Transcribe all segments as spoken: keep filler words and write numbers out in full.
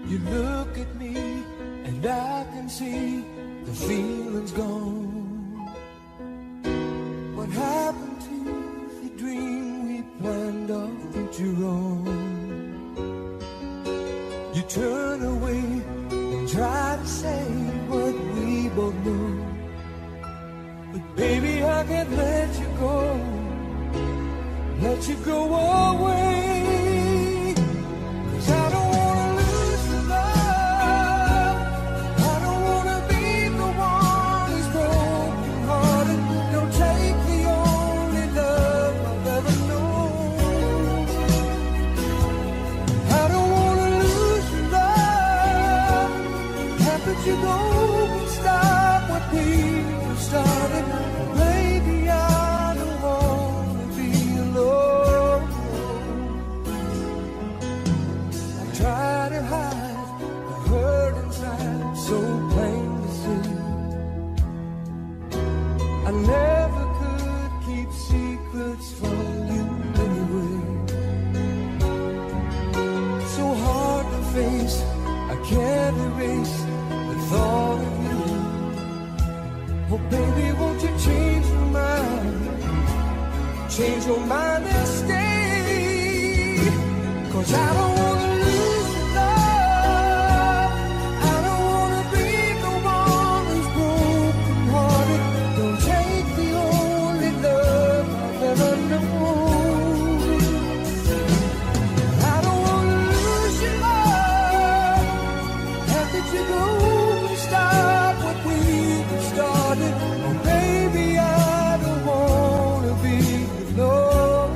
You look at me and I can see the feeling's gone. What happened to the dream we planned our future on? You turn away and try to say what we both know, but baby, I can't let you go, let you go away. 'Cause I don't wanna lose your love, I don't wanna be the one who's broken hearted. Don't take the only love I've ever known. I don't wanna lose your love, how could you go and stop what we started? Baby, I don't wanna be alone. I try to hide the hurt inside, so plain to see. I never could keep secrets from you anyway. So hard to face, I can't erase the thought of you. Oh baby, won't you change your mind? Change your mind and stay. 'Cause I don't wanna lose your love, I don't wanna be the one who's broken hearted. Don't take the only love I've ever known. I don't wanna lose your love, how could you go and stop what we started? Oh baby, I don't wanna be alone.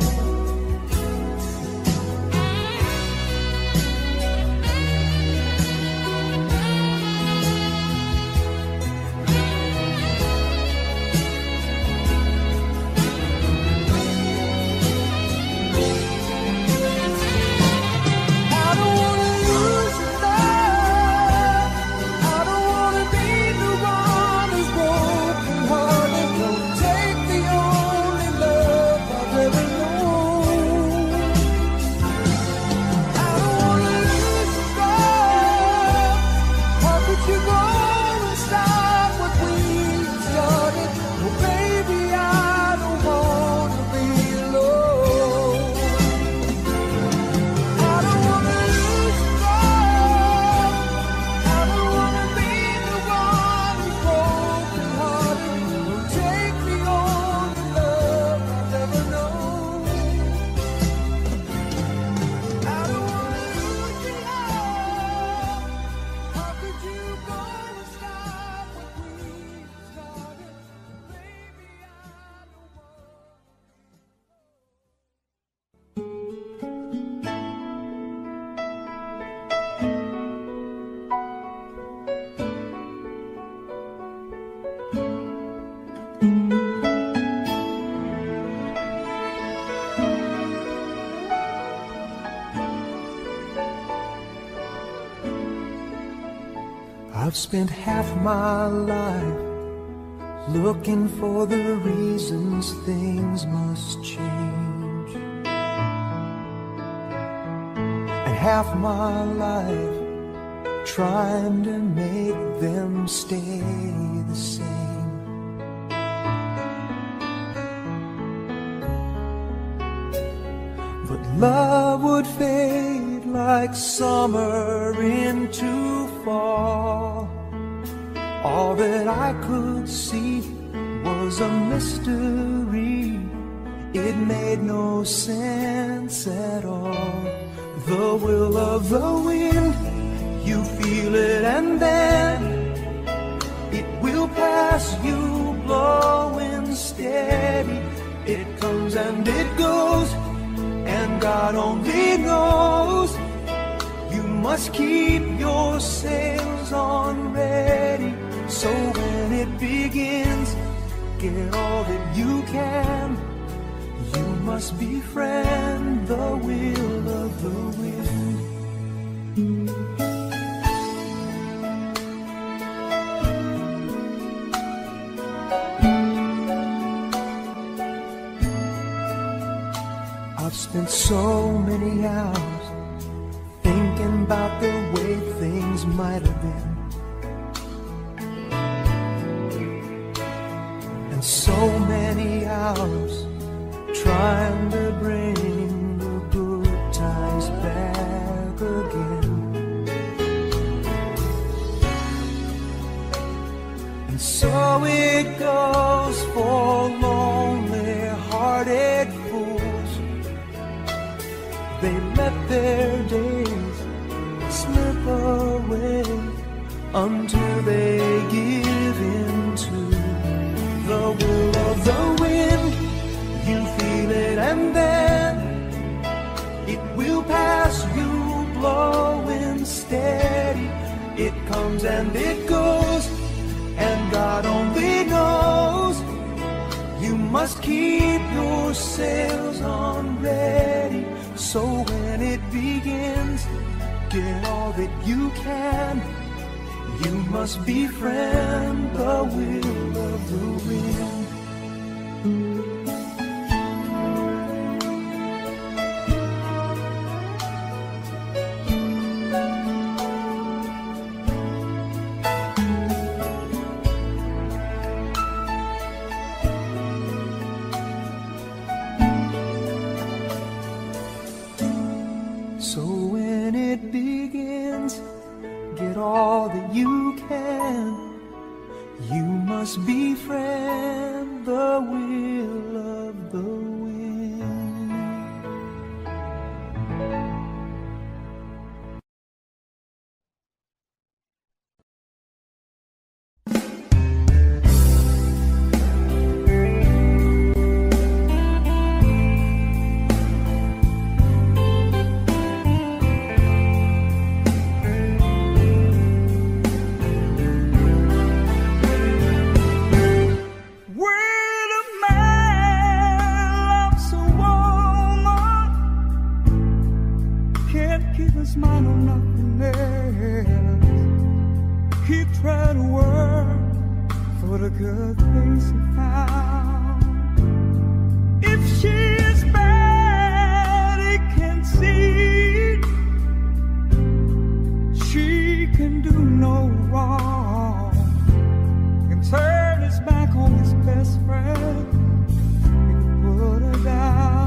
I don't wanna lose your love, I don't wanna be the one who's broken hearted. Don't take the only love I've ever known. I don't wanna lose your love, how could you go and stop what we started? Oh baby, I don't wanna be alone. I don't wanna lose your love, I don't wanna be the one who's broken hearted. Don't take the only love I've ever known. I don't wanna lose your love, how could you go and stop what we started? Baby, I don't wanna. I've spent half my life looking for the reasons things must change, and half my life trying to make them stay the same. But love would fade like summer into fall. All that I could see was a mystery. It made no sense at all. The will of the wind, you feel it and then it will pass you, blowing steady. It comes and it goes, and God only knows. You must keep your sails on ready, so when it begins, get all that you can. You must befriend the will of the wind. I've spent so many hours thinking about the way might have been. And so many hours trying to bring the good times back again. And so it goes for lonely-hearted fools. They let their days slip away until they give in to the will of the wind. You feel it and then it will pass you, blowing steady. It comes and it goes, and God only knows. You must keep your sails on ready, so when it begins, get all that you can. You must befriend the will of the wind. So when it begins, get all that you can. You must befriend the will of the wind. Keep his mind on nothing else. He tried to work for the good things he found. If she is bad, he can see she can do no wrong. He can turn his back on his best friend. He can put her down.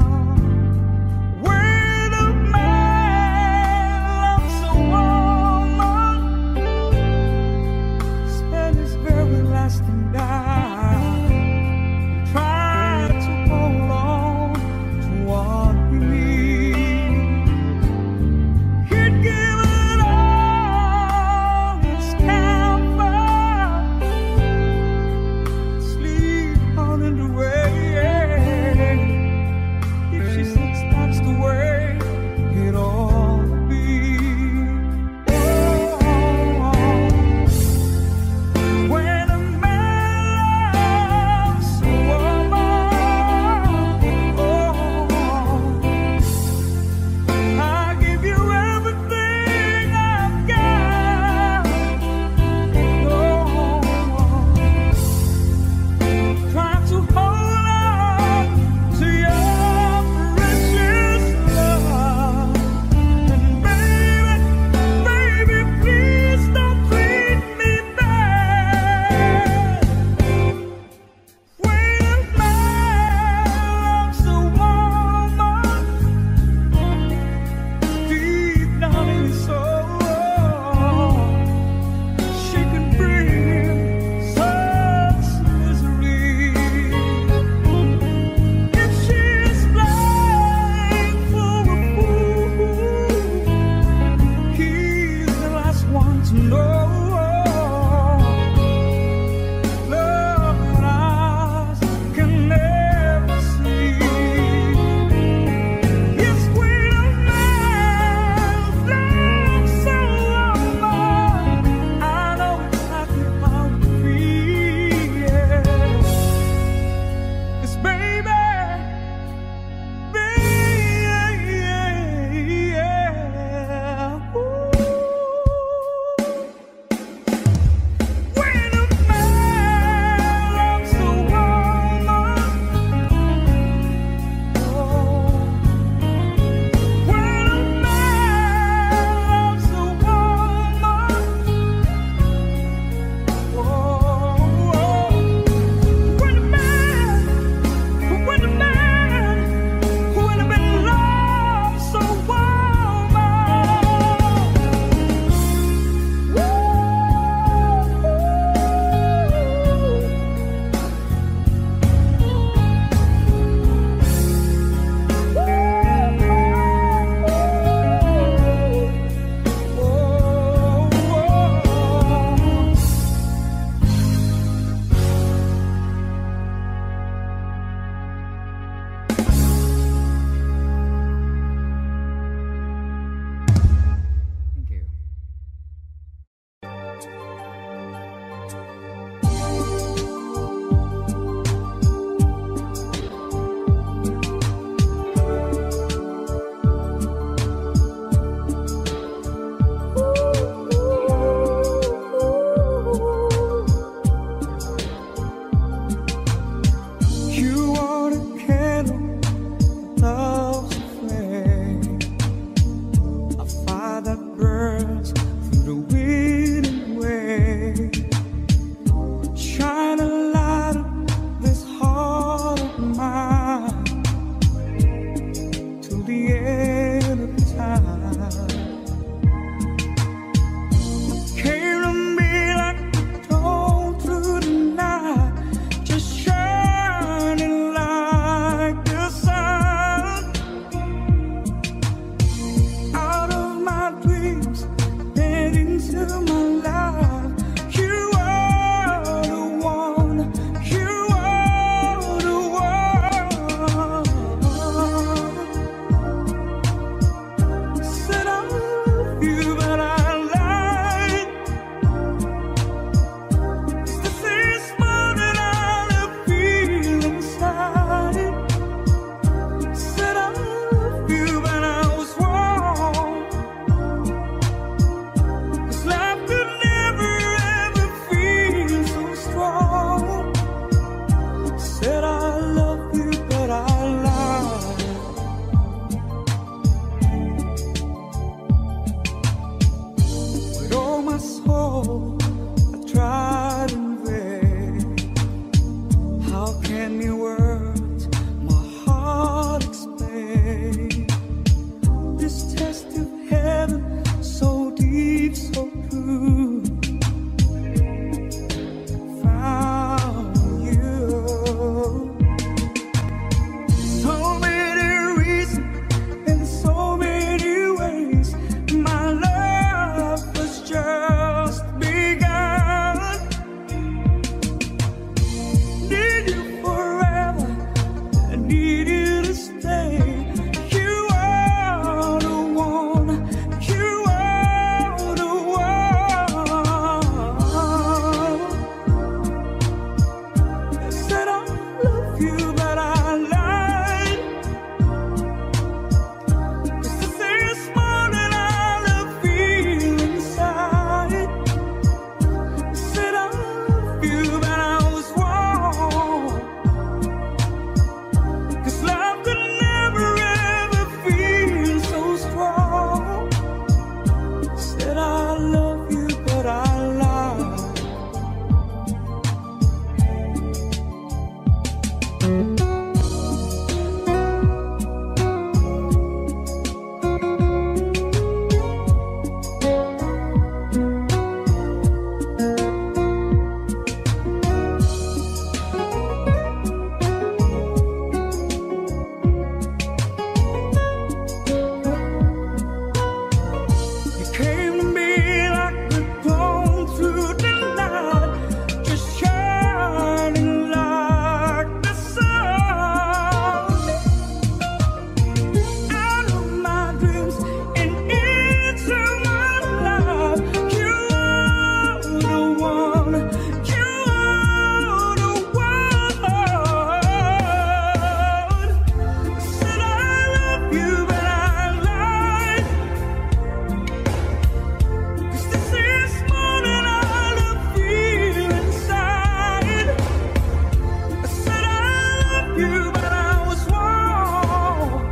you, but I was wrong.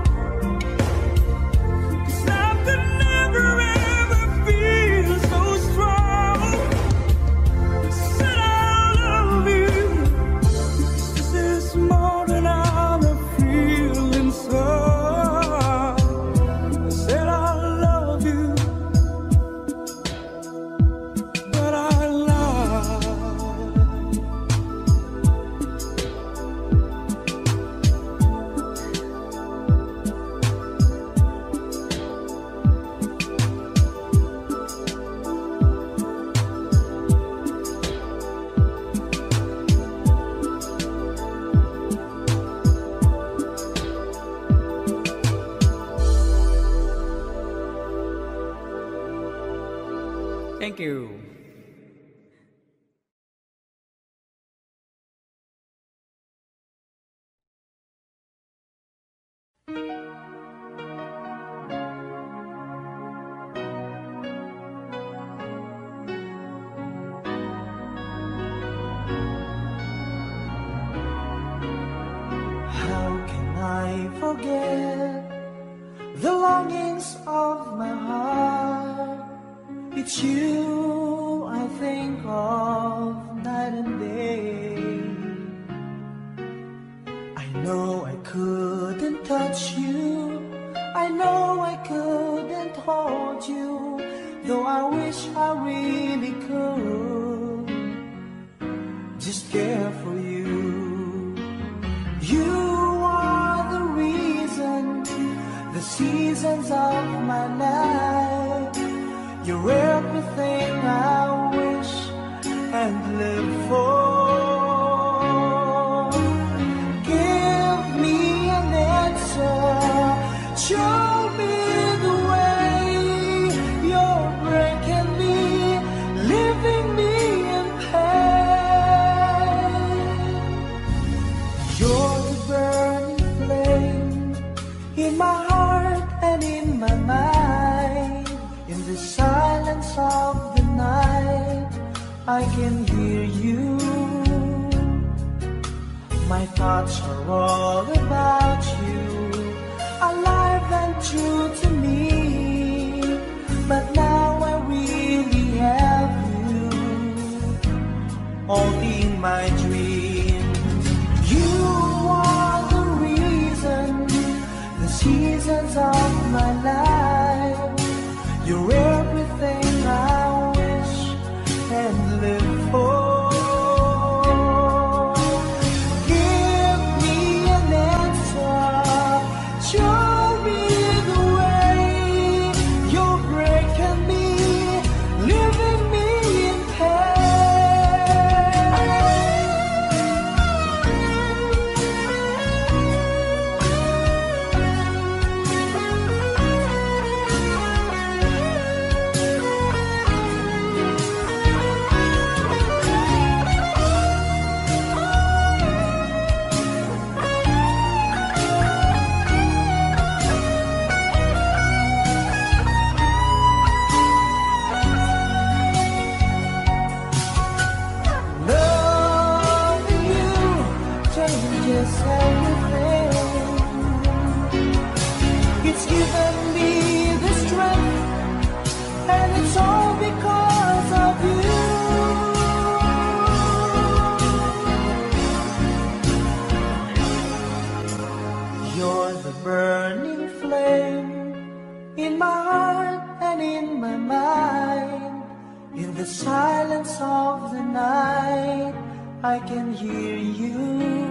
'Cause I could never ever feel so strong. Said I love you. This is more than I'm feeling inside. I said I love you, but I lied. Thank you. How can I forget the longings of my heart? It's you I think of night and day. I know I couldn't touch you, I know I couldn't hold you, though I wish I really could just care for you. You are the reason, the seasons of my life. You're everything I wish and live for. Give me an answer, show me the way. You're breaking me, leaving me in pain. You're the burning flame in my heart and in my mind. In the silence of the night, I can hear you. My thoughts are all about you, alive and true to me. But now I really have you, only in my dreams. You are the reason, the seasons of my life. You're everything I wish and live for. Give me an answer, show me the way. You're breaking me, leaving me in loving you changes everything. It's given me the strength, and it's all because of you. You're the burning flame in my heart and in my mind. In the silence of the night, I can hear you.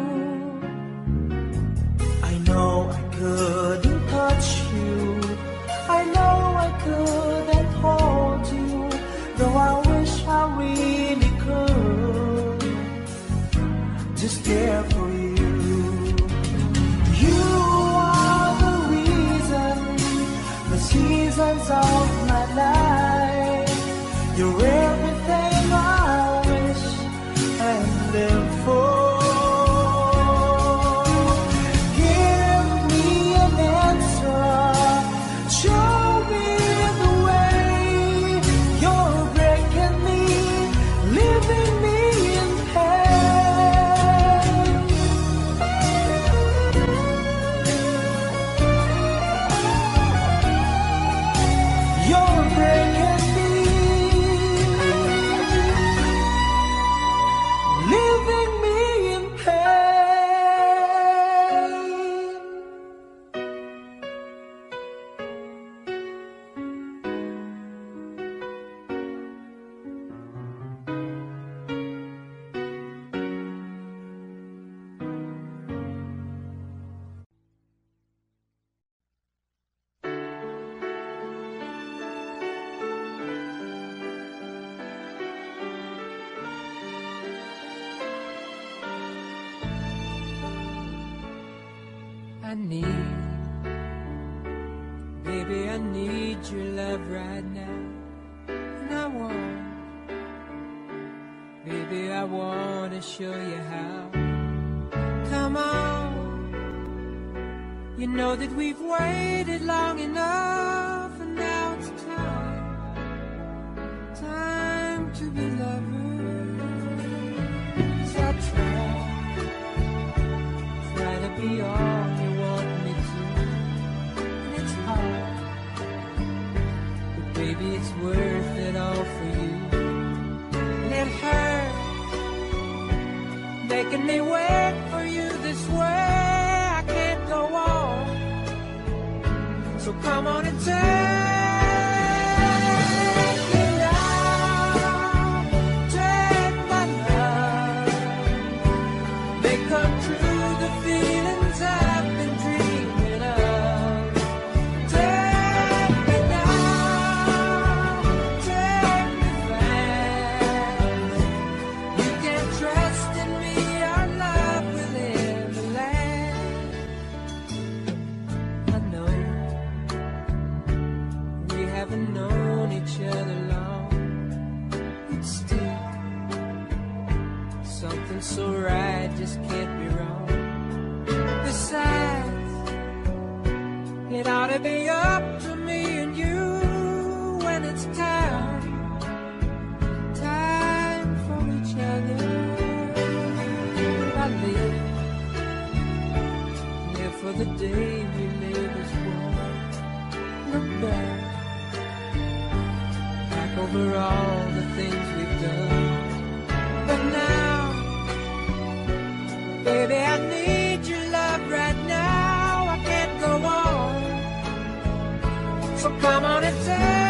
I know I couldn't touch you, I know I couldn't hold you, though I wish I really could just care for you. You are the reason, the seasons of my life. You're everything I wish and live for. Give me an answer, show me the way. You're breaking me, leaving me in pain. I need, baby, I need your love right now. And I want, baby, I want to show you how. Come on, you know that we've waited long enough, and now it's time, time to be lovers. I try, try to be all you want me to, and it's hard, but baby, it's worth it all for you. And it hurts, making me wait for you this way. I can't go on, so come on and take me now, take my love, make come true the feelings I've been dreaming of. Take me now, take me fast. You can trust in me, our love will ever last. I know we haven't known each other long, but still something so right just can't be wrong. Besides, it ought to be up to me and you when it's time, time for each other. I live, live for the day we live as one. Look back, back over all the things we've done. But now, baby, I need your love right now. I can't go on, so come on and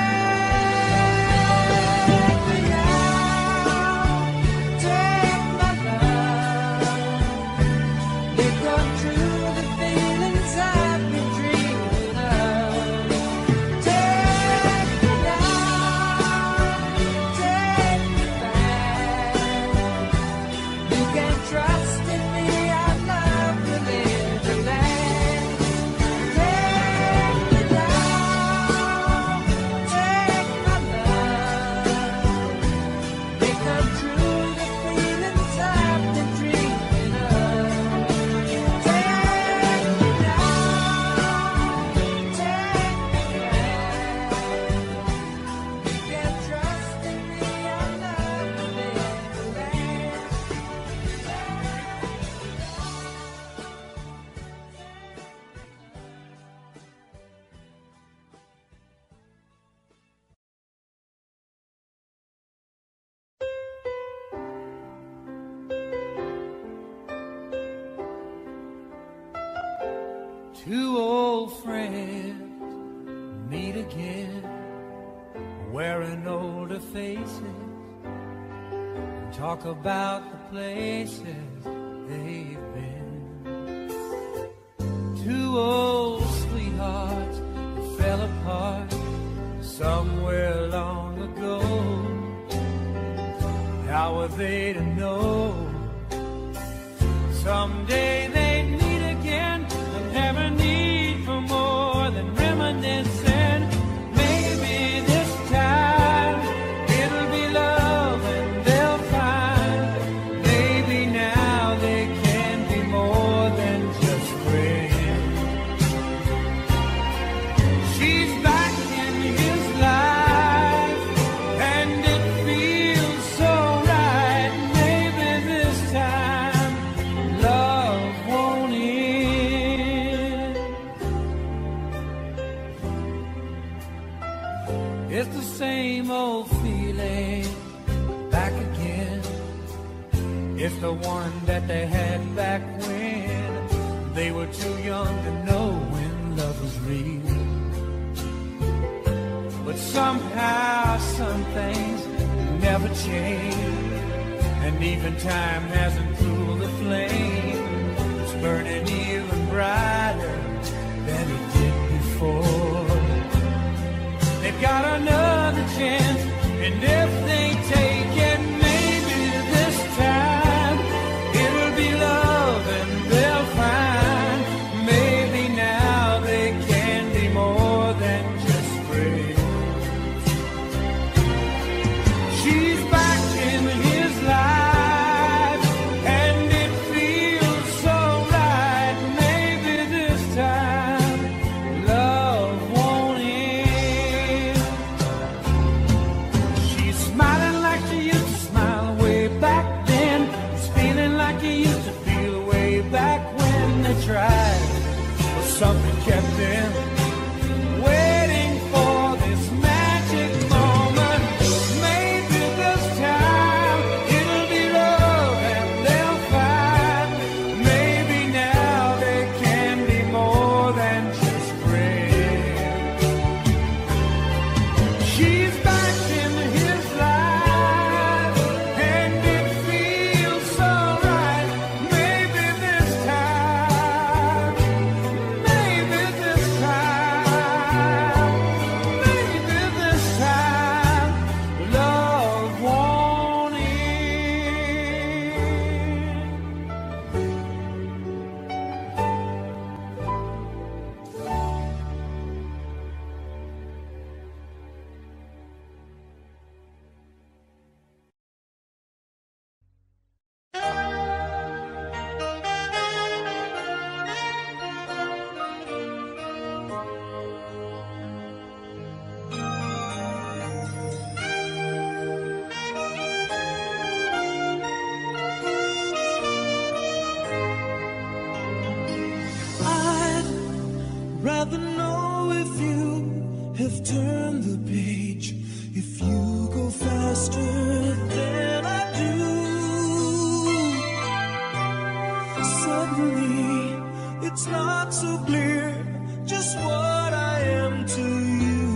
take me now, take my love, make come true the feelings I've been dreaming of. Take me now, take me back. You can trust in me, our love will never last. Take me now, take my love, make come true the feelings I've been dreaming of. Take me now, take me back. You can trust in me, our love will never last. Two old friends meet again, wearing older faces, and talk about the places they've been. Two old sweethearts that fell apart somewhere long ago. How were they to know someday they'd meet again and have a need for more than reminiscing? Maybe this time it'll be love and they'll find maybe now they can be more than just friends. She's back in his life and it feels so right. Maybe this time love won't end. It's the same old feeling back again. It's the one that they had back when they were too young to know when love was real. But somehow some things never change, and even time hasn't cooled the flame. It's burning even brighter than it did before. They've got another chance, and if they take it, maybe this time it'll be love and they'll find maybe tried, but something kept him waiting for this magic moment. Maybe this time it'll be love and they'll find. Maybe now they can be more than just friends. She's back in his life and it feels so right. Maybe this time, maybe this time, maybe this time, love won't end. I'd rather know if you have turned the page, if you go faster than I do. Suddenly, it's not so clear just what I am to you.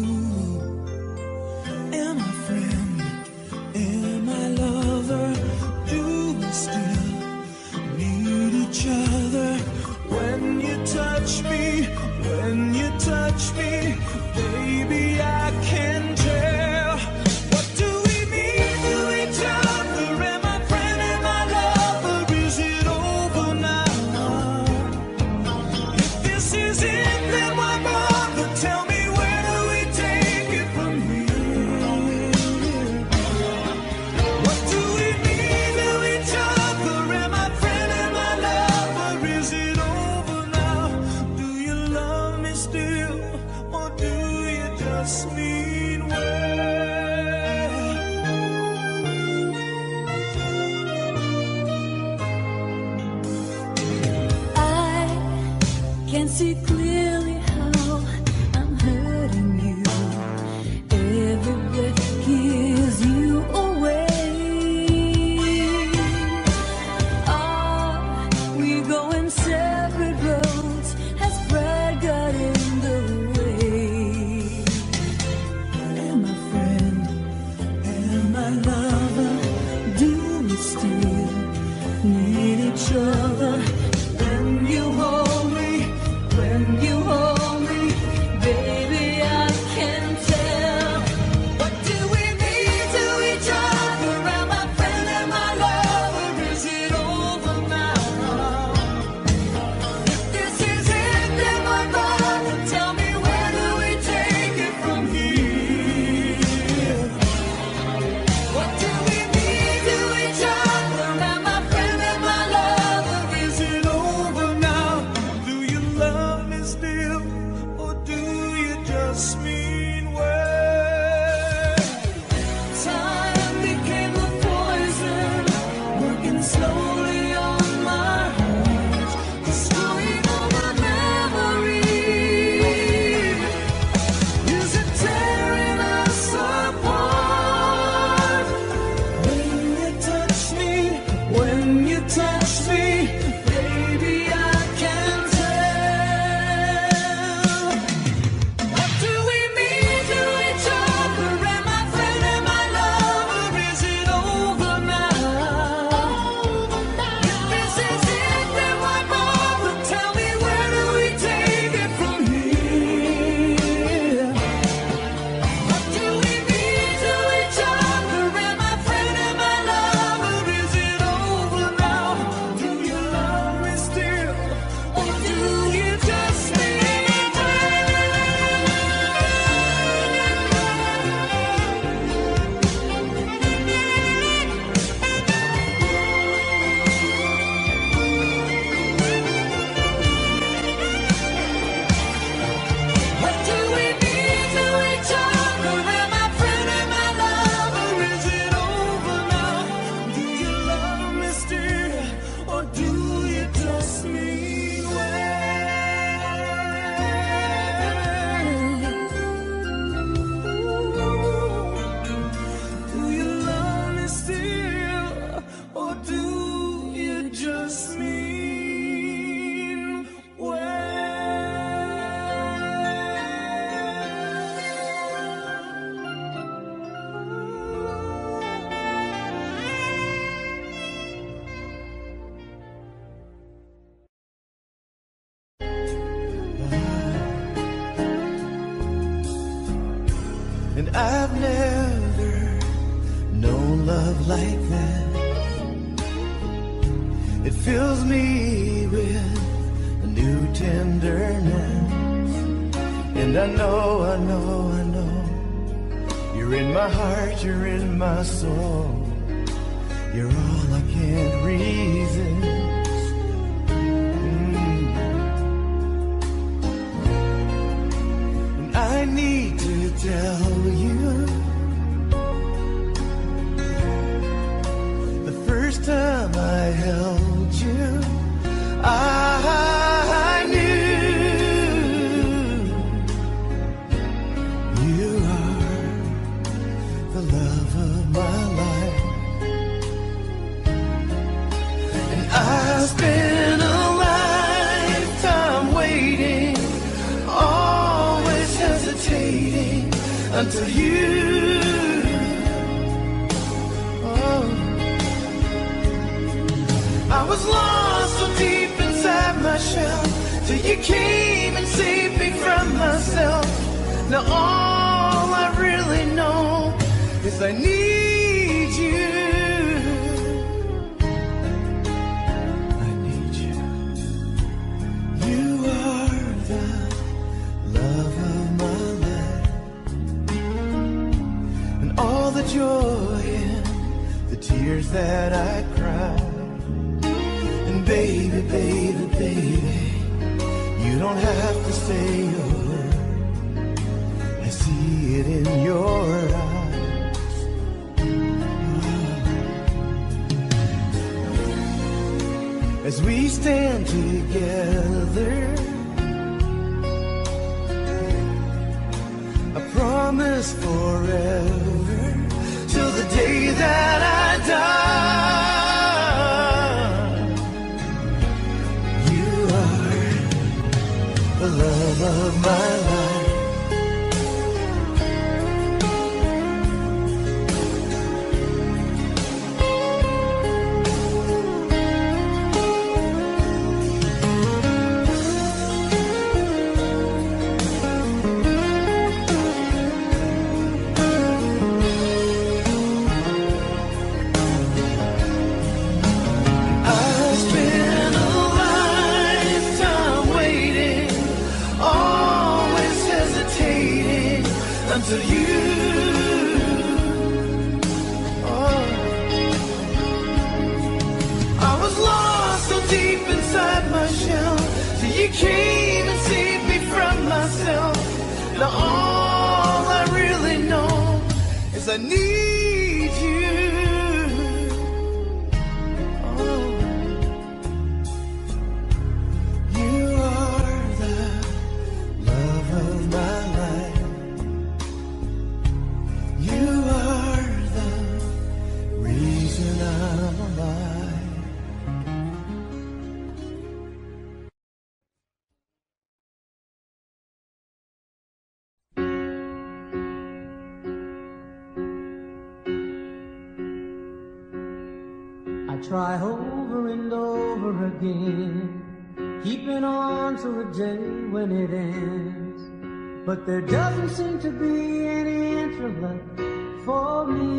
Am I friend? Am I lover? Do we still need each other? When you touch me, when you touch me, baby, I can tell. What do we mean to each other? Am I friend? Am I lover? Is it over now? If this is it, then why bother? Tell me, where do we take it from here? What do we mean to each other? Am I friend? Am I lover? Is it over now? Do you love me still, or do you just mean well? I can see clearly how I'm hurting you. Every breath gives you away. Are we going separate roads? Has pride got in the way? Am I friend? Am I lover? Do we still need each other? When you hold me, when I've never known love like that. It fills me with a new tenderness. And I know, I know, I know, you're in my heart, you're in my soul. You're all I can't resist. Mm. And I need to tell you, the first time I held you, I knew you are the love of my life. And I've spent a lifetime waiting, always hesitating until you. Oh, I was lost so deep inside my shell, till you came and saved me from myself. Now all I really know is I need you. I need you. You are the love of my life. And all the joy and the tears that I cried. And baby, baby, baby, you don't have to say a word. I see it in your eyes. As we stand together, I promise forever, till the day that I die. You are the love of my life. Until you, oh, I was lost so deep inside my shell, till you came and saved me from myself. Now all I really know is I need you. Oh, you are the love of my life. You are the reason I'm alive. I try over and over again, keeping on to a day when it ends. But there doesn't seem to be any answer left for me.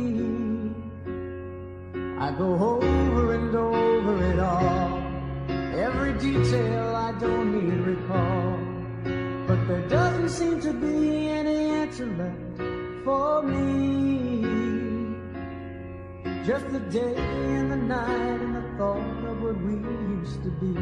I go over and over it all, every detail I don't need recall. But there doesn't seem to be any answer left for me. Just the day and the night and the thought of what we used to be.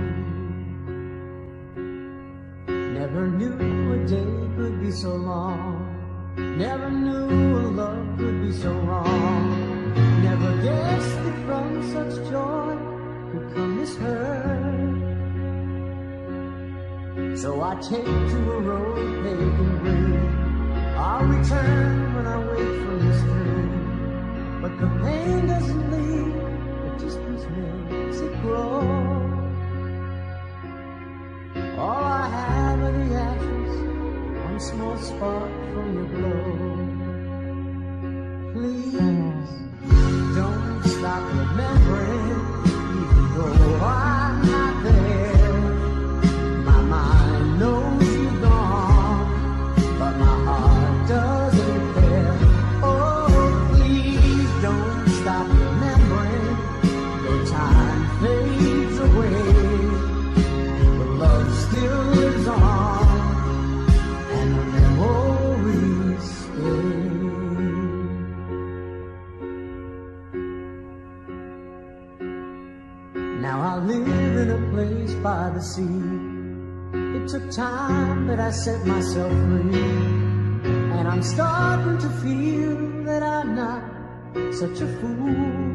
Never knew a day could be so long. Never knew a love could be so wrong. Never guessed that from such joy could come this hurt. So I take to a road paved in green. I'll return when I wake from this dream. But the pain doesn't leave, the distance makes it grow. All I have are the ashes, one small spark from your glow. Please don't stop remembering, even though I'm not there. My mind knows you're gone, but my heart doesn't care. by the sea. It took time, but I set myself free. And I'm starting to feel that I'm not such a fool.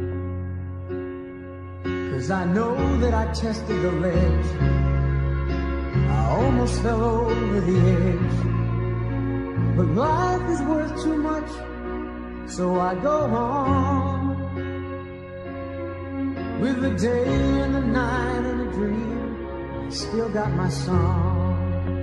'Cause I know that I tested the ledge. I almost fell over the edge. But life is worth too much, so I go on. With the day and the night and a dream, still got my song.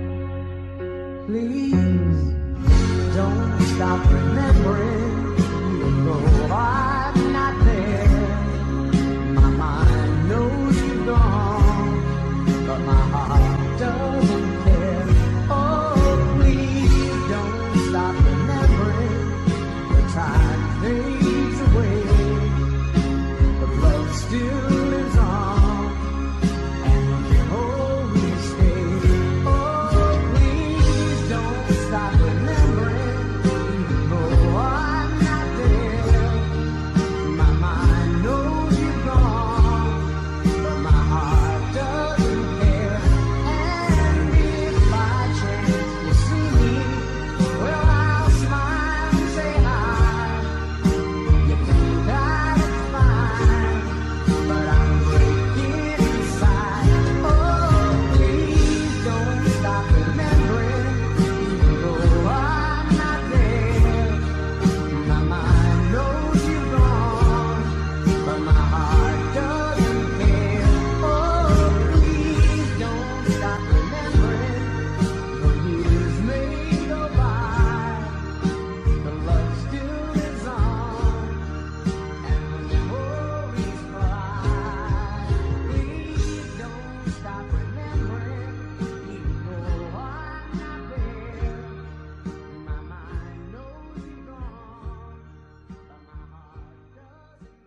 Please don't stop remembering, even though I'm not there. My mind knows you're gone, but my heart doesn't care. Oh, please don't stop remembering. The time fades away, but love still lives on, and we can always stay. Oh, please don't stop remembering, even though I'm not there. My mind knows you're gone, but my heart doesn't care. And if by chance you see me, well, I'll smile and say hi. You think I look fine, but I'm breaking inside. Oh, please don't stop remembering, even though I'm not there. My mind knows you're gone, but my heart doesn't care. Oh, please don't stop remembering. The years may go by, the love still lives on, and the memories fly. Please don't stop remembering, even though I'm not there. My mind knows you're gone, but my heart doesn't care.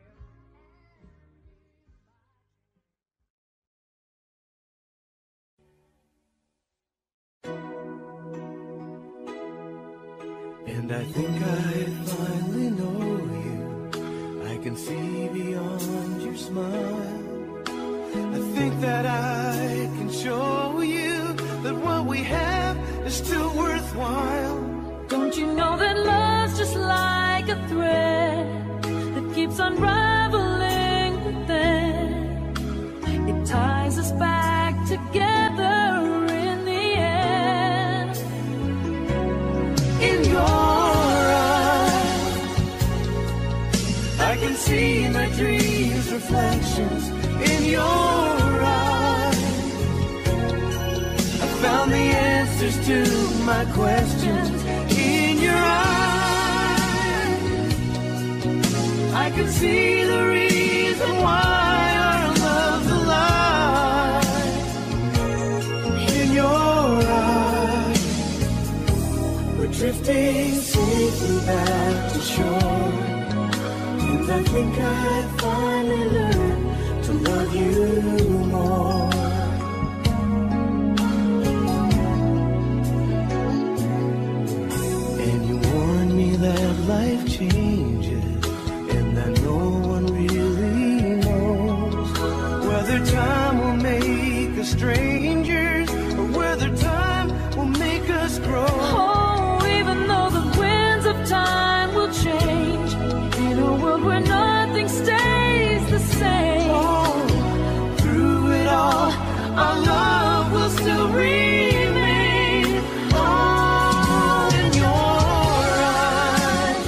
And I think I finally know you. I can see beyond your smile. I think that I can show you that what we have is still worthwhile. Don't you know that love's just like a thread that keeps unraveling within? It ties us back together in the end. In your eyes, I can see my dreams' reflections. In your eyes, I found the answers to my questions. In your eyes, I can see the reason why our love's alive. In your eyes, we're drifting safely back to shore. And I think I finally learned to love you more. And you warned me that life changes, and that no one really knows whether time will make us strangers or whether time will make us grow. Oh, even though the winds of time will change, in a world where nothing stays the same. Oh, through it all, our love will still remain. Oh, in your eyes,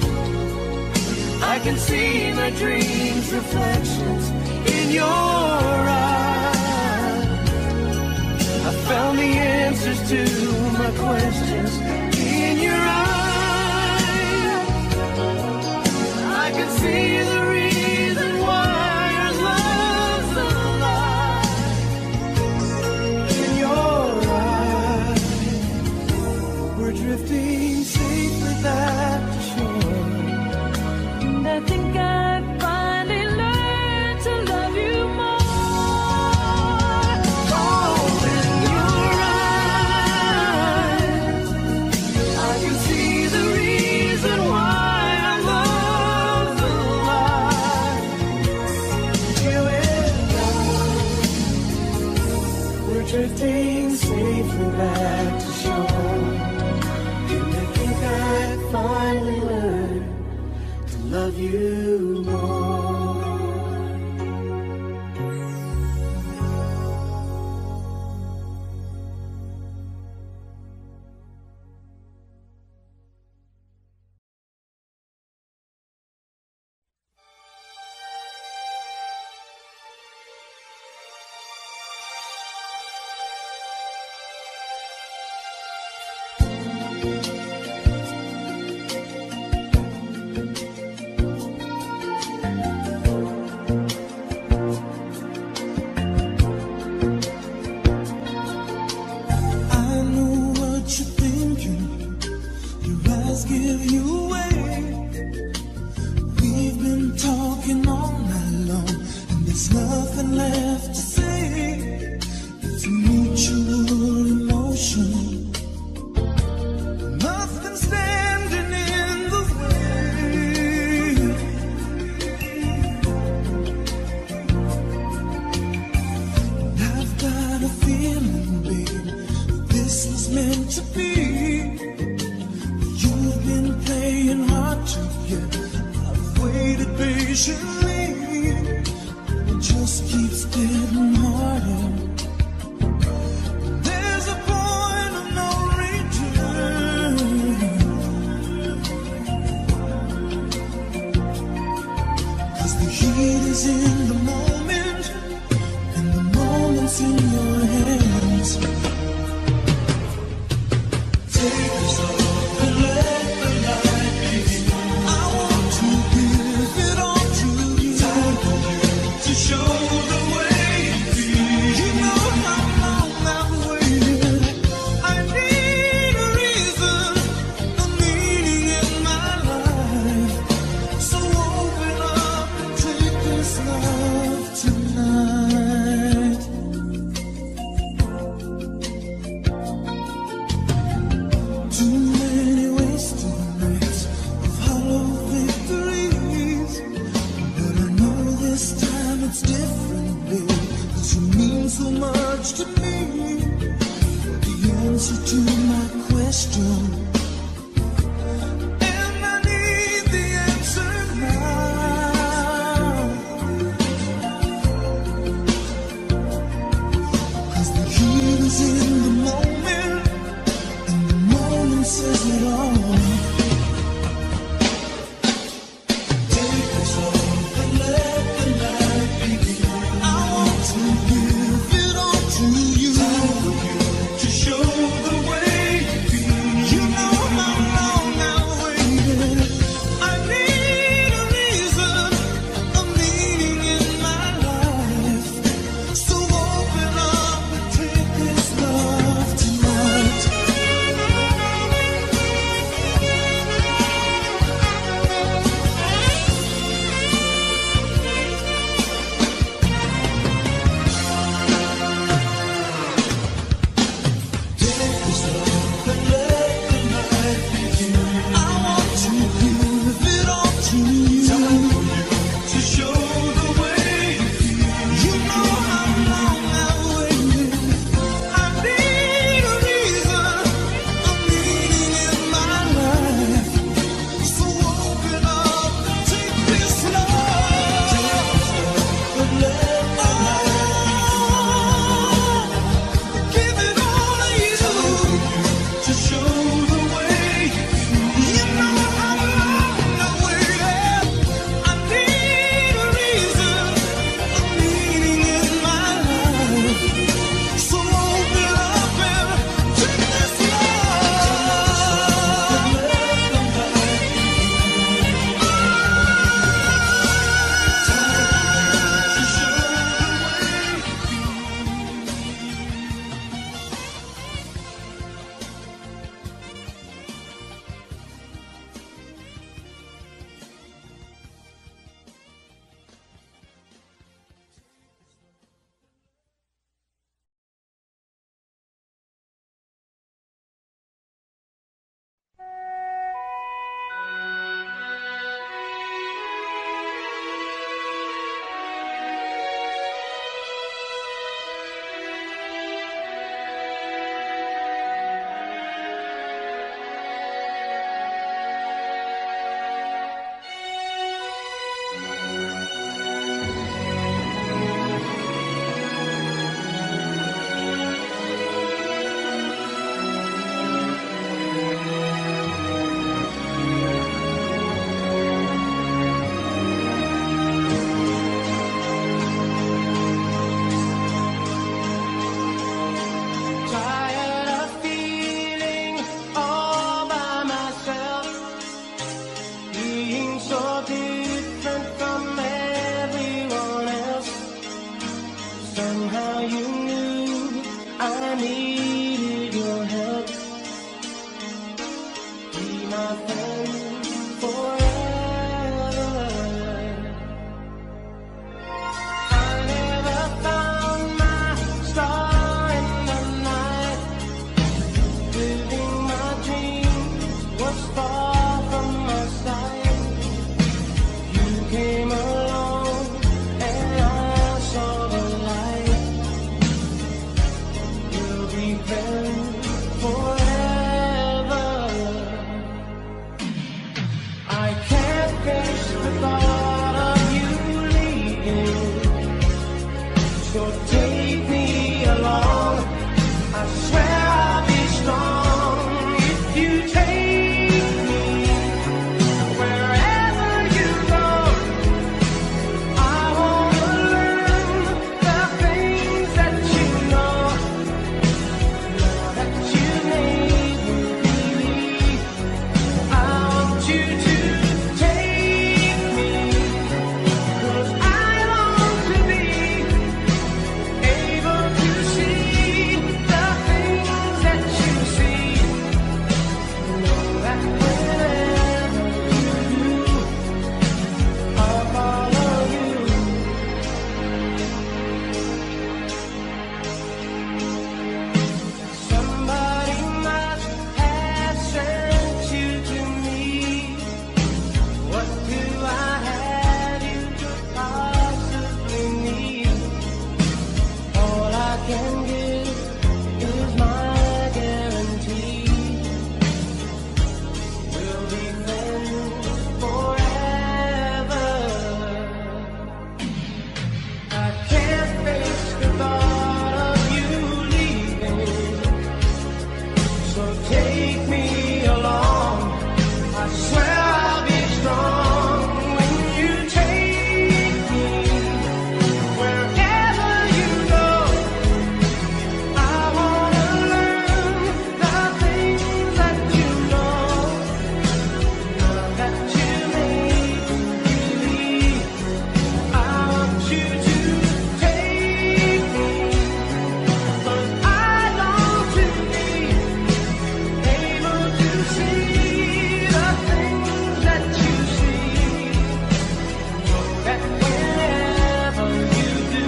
I can see my dreams' reflections. In your eyes, I found the answers to my questions. In your eyes, I can see the reason why our love's alive. In your eyes, we're drifting safely back to shore. And I think I finally learned to love you more. Oh, in your eyes, I can see we're drifting safely back to shore. And I think I finally learned to love you more. You know I needed your help. Be my friend forever. I never found my star in the night. Living my dreams was far from my sight. You came along and I saw the light. We'll be friends forever. I can't face the thought of you leaving, so take me along. I swear I'll be strong if you take me wherever you go. I wanna learn the things that you know. Now that you made me believe, I want you to take me, 'cause I long to be able to see the things that you see. Know that wherever you do, I'll follow you. Somebody must have sent you to me. What do I have you could possibly need? All I can give is my guarantee. We'll be friends forever. I can't face the thought of you leaving, so take me along. I swear I'll be strong when you take me wherever you go. I wanna learn the things that you know. Now that you made me believe, I want you to take me, 'cause I long to be able to see the things that you see. Know that wherever you do,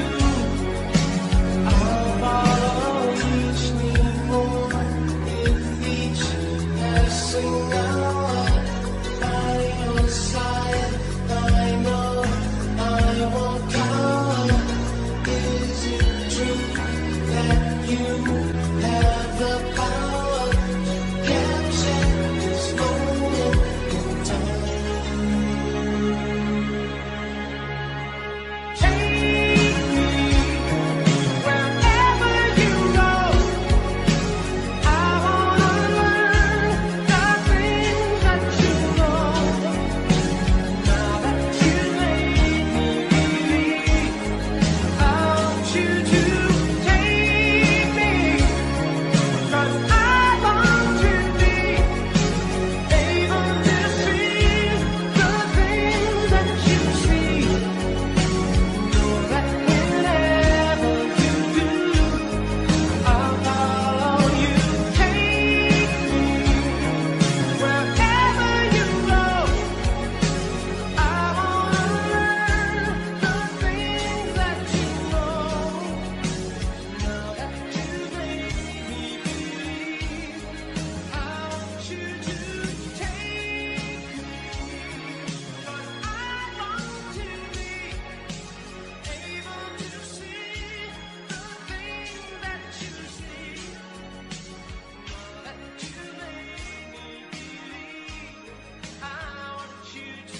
I'll follow you. Sleep over with each passing hour. By your side, I know I won't cower. Is it true that you have the power to capture this moment in time? Take me wherever you go. I wanna learn the things that you know. Now that you made me believe, I want you to take me, 'cause I long to be able to see the things that you see. Know that whenever you do, I'll follow you. Take me wherever you go. I wanna learn the things that you know. Now that you made me believe, I want you to take me, 'cause I long to be able to see the things that you see. Now that you made me believe, I want you to.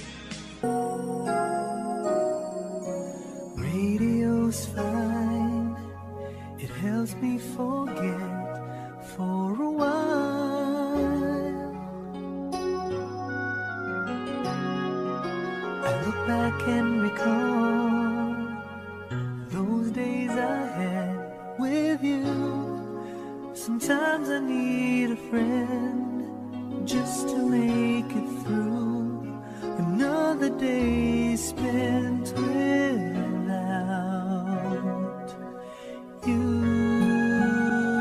Radio's fine, it helps me forget for a while. I look back and recall those days I had with you. Sometimes I need a friend just to make it through another day spent without you.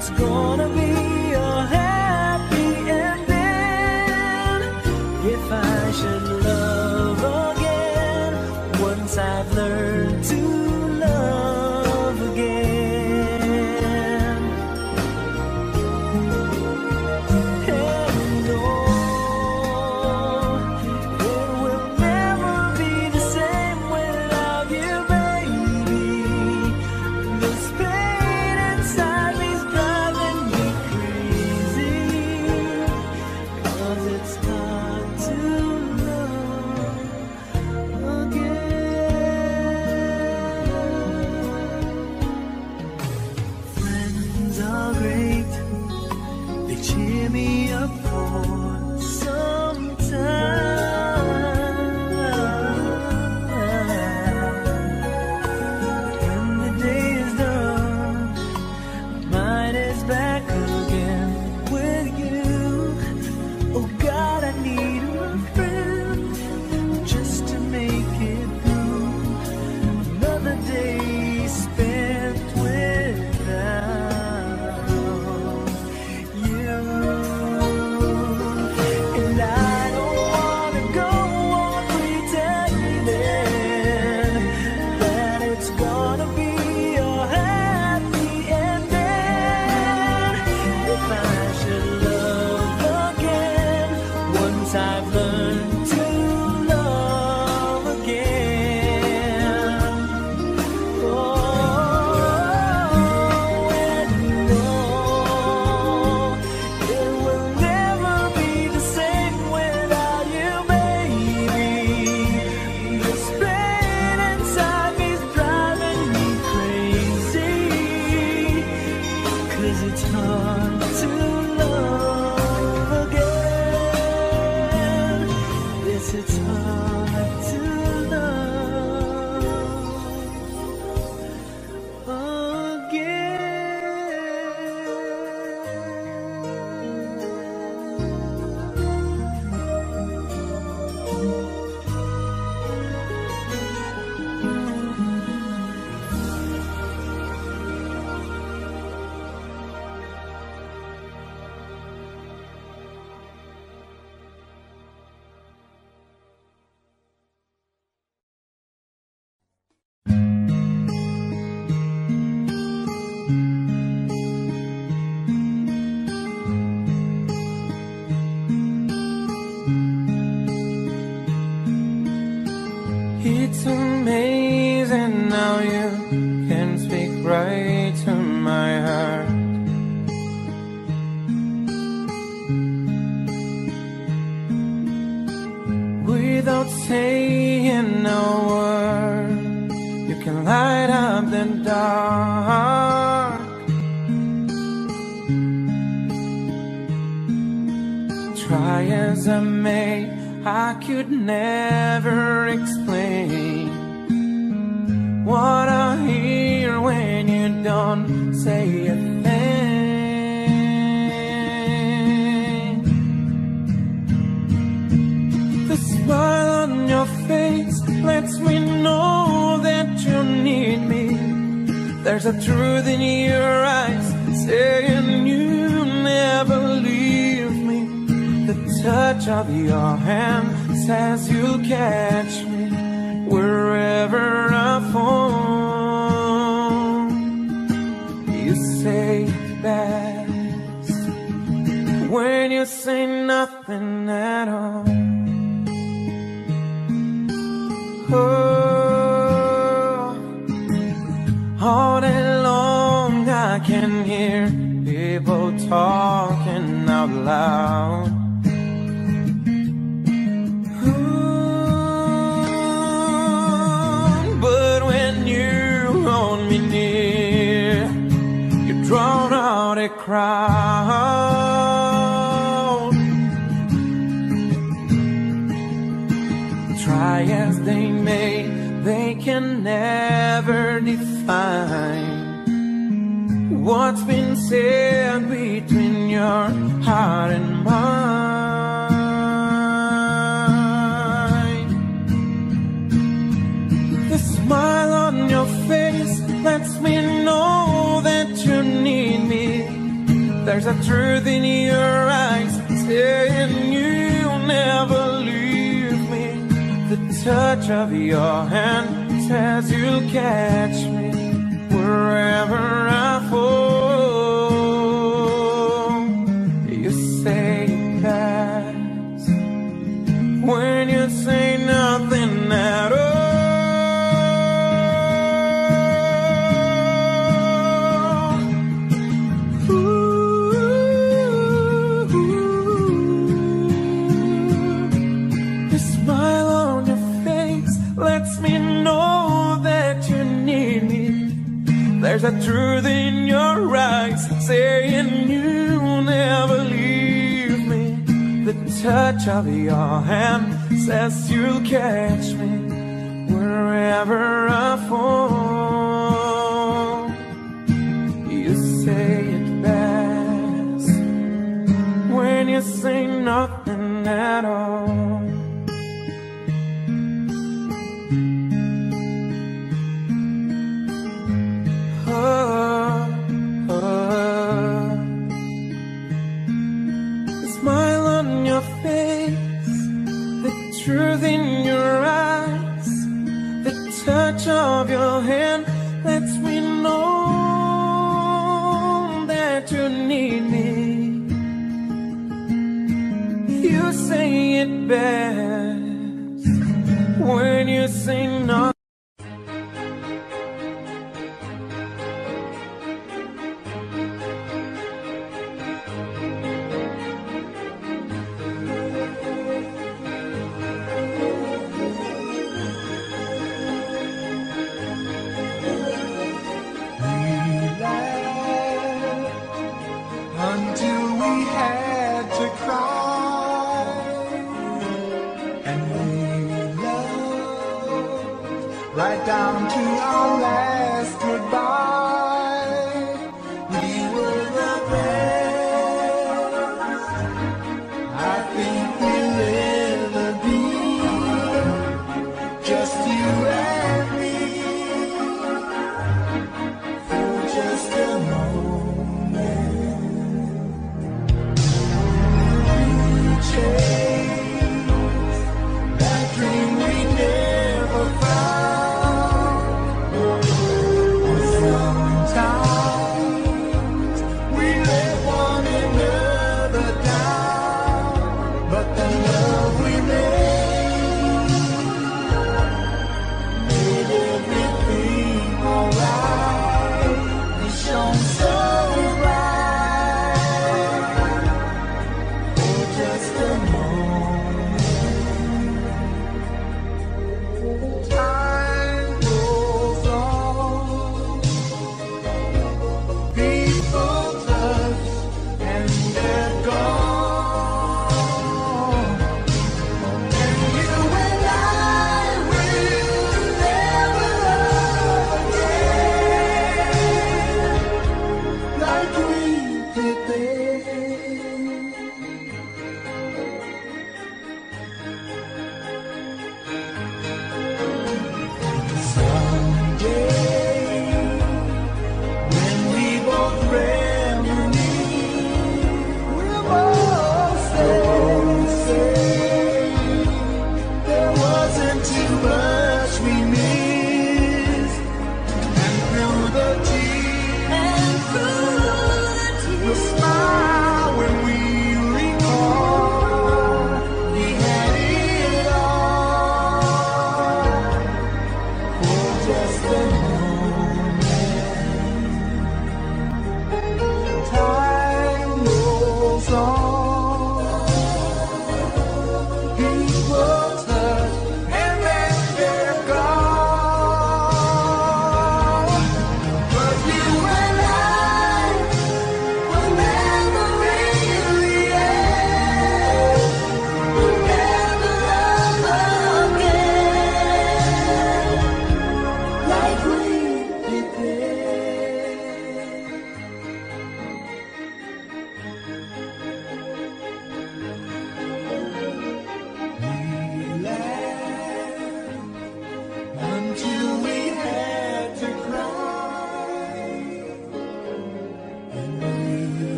it's gonna be a happy ending. If I should love again, once I've learned to love again. And no, it will never be the same without you, baby. This pain inside me's driving me crazy, 'cause it's hard to love again. Friends are great, they cheer me up for some time. When the day is done, mine is back again with you. Oh God, I need a friend just to make it through another day spent without you. And I don't wanna go on pretending that it's gonna be a happy ending. If I should love again, once I've learned to love again. Oh, and no, it will never be the same without you, baby. This pain inside me's driving me crazy, 'cause it's hard to love again. Yes, it's hard to love It's amazing how you can speak right to my heart. Without saying a word, you can light up the dark. Try as I may, I could never explain what I hear when you don't say a thing. The smile on your face lets me know that you need me. There's a truth in your eyes saying you never leave me. The touch of your hand says you'll catch me wherever I fall. You say it best when you say nothing at all. Oh, all day long I can hear people talking out loud. But when you hold me near, you drown out a crowd. Try as they may, they can never define what's been said between your heart and mine. The smile on your face lets me know that you need me. There's a truth in your eyes saying you'll never leave me. The touch of your hand says you'll catch me wherever I fall. You say it best when you say nothing at all. There's a truth in your eyes saying you'll never leave me. The touch of your hand says you'll catch me wherever I fall. You say it best when you say nothing at all. Truth in your eyes, the touch of your hand lets me know that you need me. You say it best when you say no. Until we had to cry, and we loved right down to our last goodbye. We were the best I think we'll ever be, just you and me, for just a moment. That dream we never found. Sometimes we let one another down, but the love we made made everything alright. We shone so just a moment. Time goes on, people touch and they're gone, and you and I will never love again.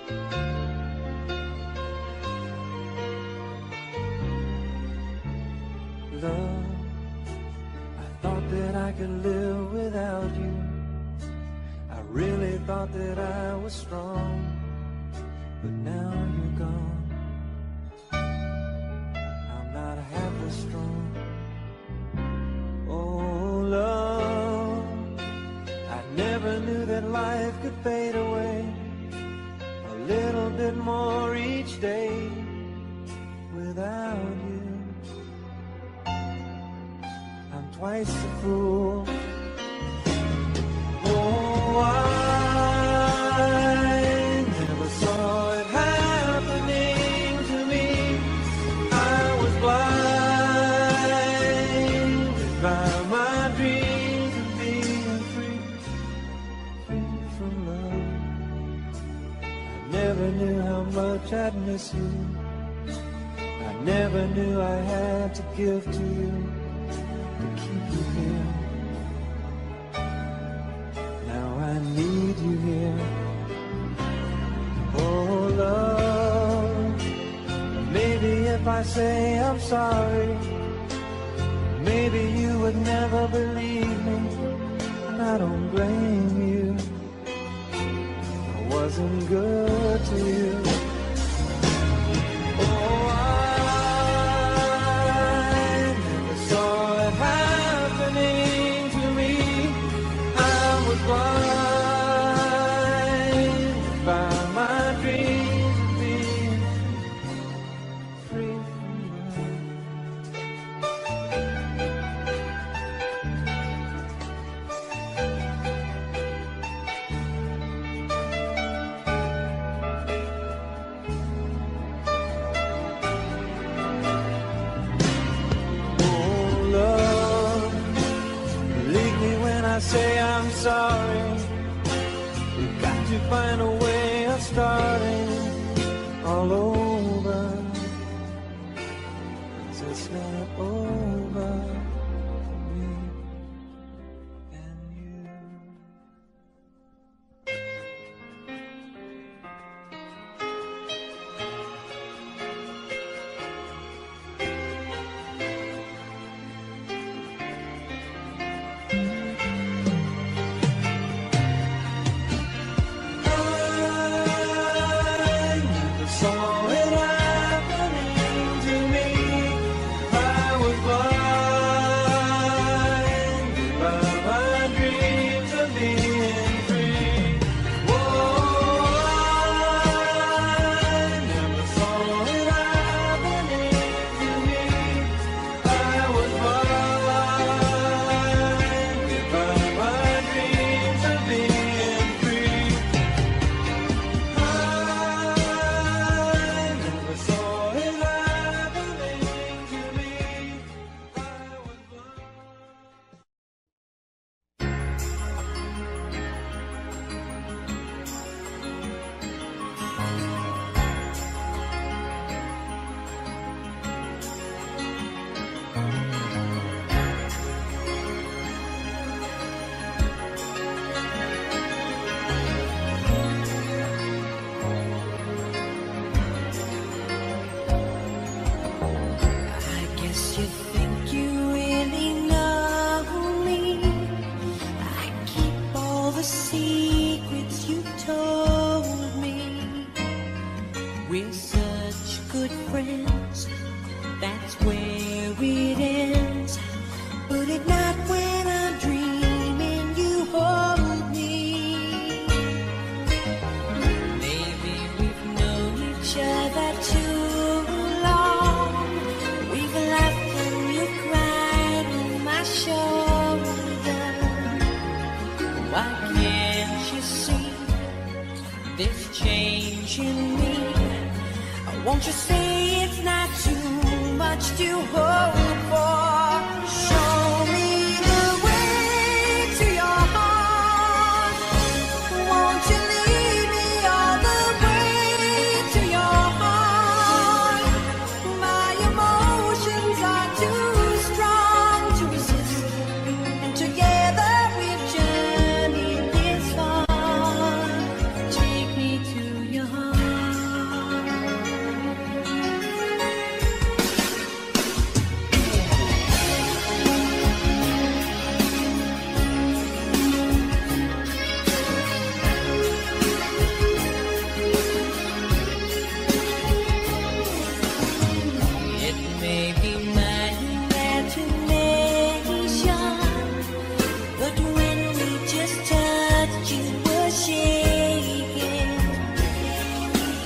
Love, I thought that I could live without you. I really thought that I was strong, but now you're gone. I'm not half as strong. Oh, love, I never knew that life could fade away a little bit more each day without you. I'm twice a fool. Oh, I never saw it happening to me. I was blinded by my dreams of being free, free from love. I never knew how much I'd miss you. I never knew I had to give to you to keep you here. Now I need you here. Oh, love, maybe if I say I'm sorry, maybe you would never believe me, and I don't blame you. I wasn't good to you. Oh, blinded by my dreams of being free from love. Oh, love, believe me when I say I'm sorry. To find a way of starting all over, 'cause it's not over for me and you. We're such good friends, that's where it ends. But at night when I'm dreaming, you hold me. Maybe we've known each other too long. We've laughed and you cried on my shoulder. Why can't you see this change in me? Won't you say it's not too much to hope for? Show me the way to your heart. Won't you lead me all the way to your heart? My emotions are too strong to resist, and together we've journeyed this far. Take me to your heart.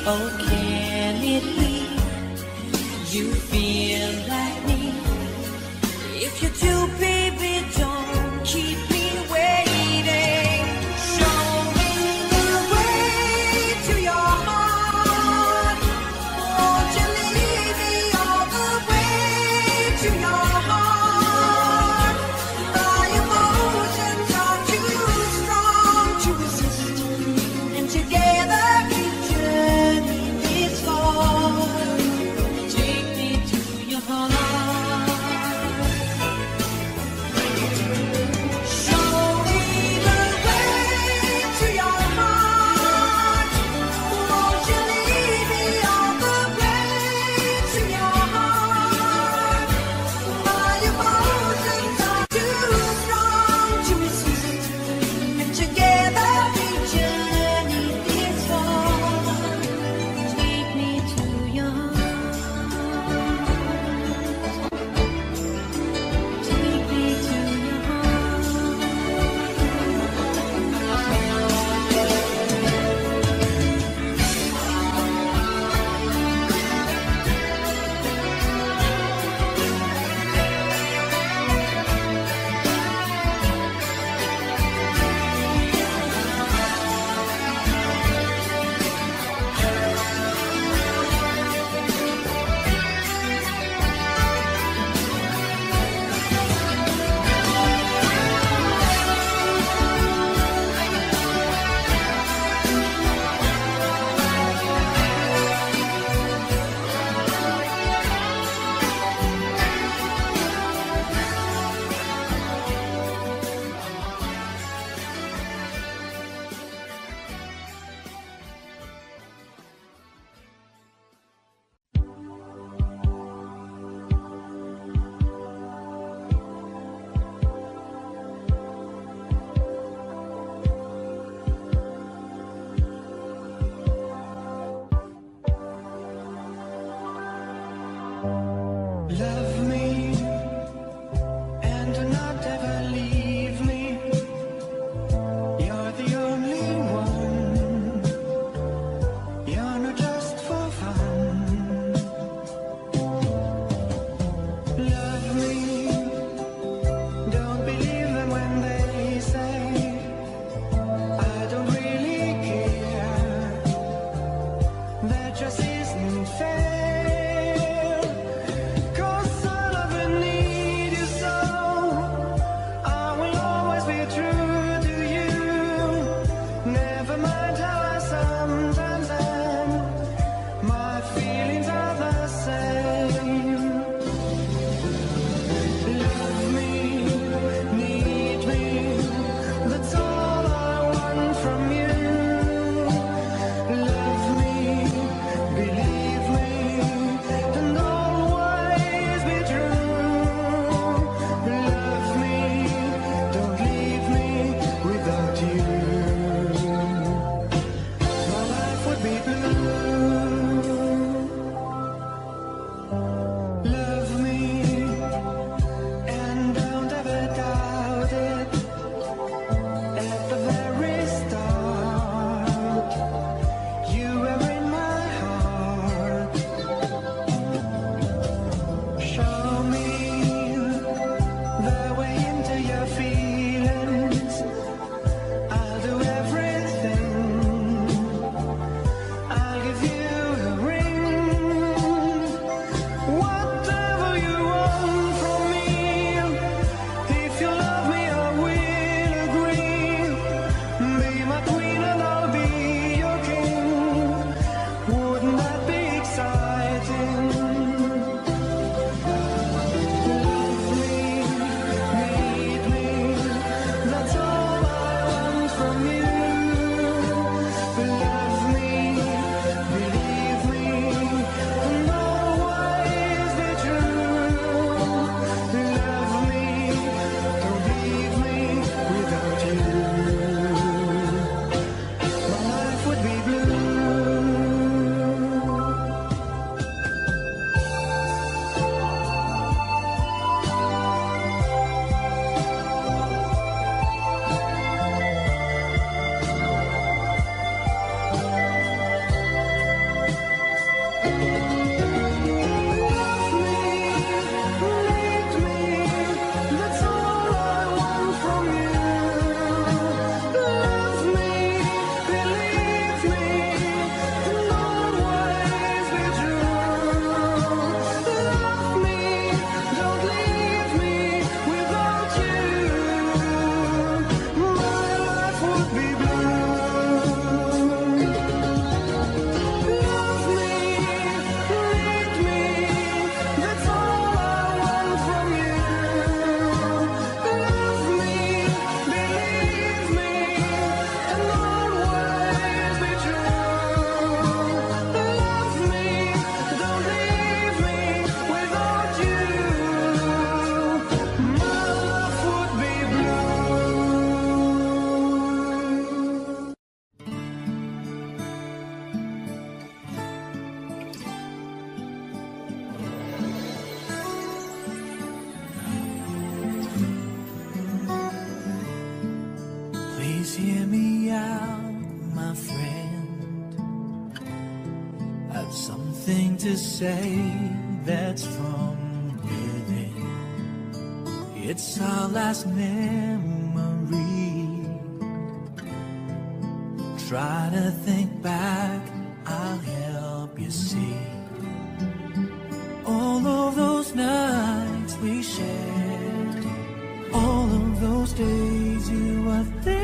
Oh, can it be you feel like me? If you do, baby, don't keep me waiting. Show me the way to your heart. Won't you lead me all the way to your heart? My emotions are too strong to resist, and together we journey this far. Take me to your heart. Love me and do not ever leave me. You're the only one. You're not just for fun. Love me. Don't believe them when they say I don't really care. That just isn't fair. Please hear me out, my friend. I've something to say that's from within. It's our last memory. Try to think back, I'll help you see. All of those nights we shared, all of those days you were there.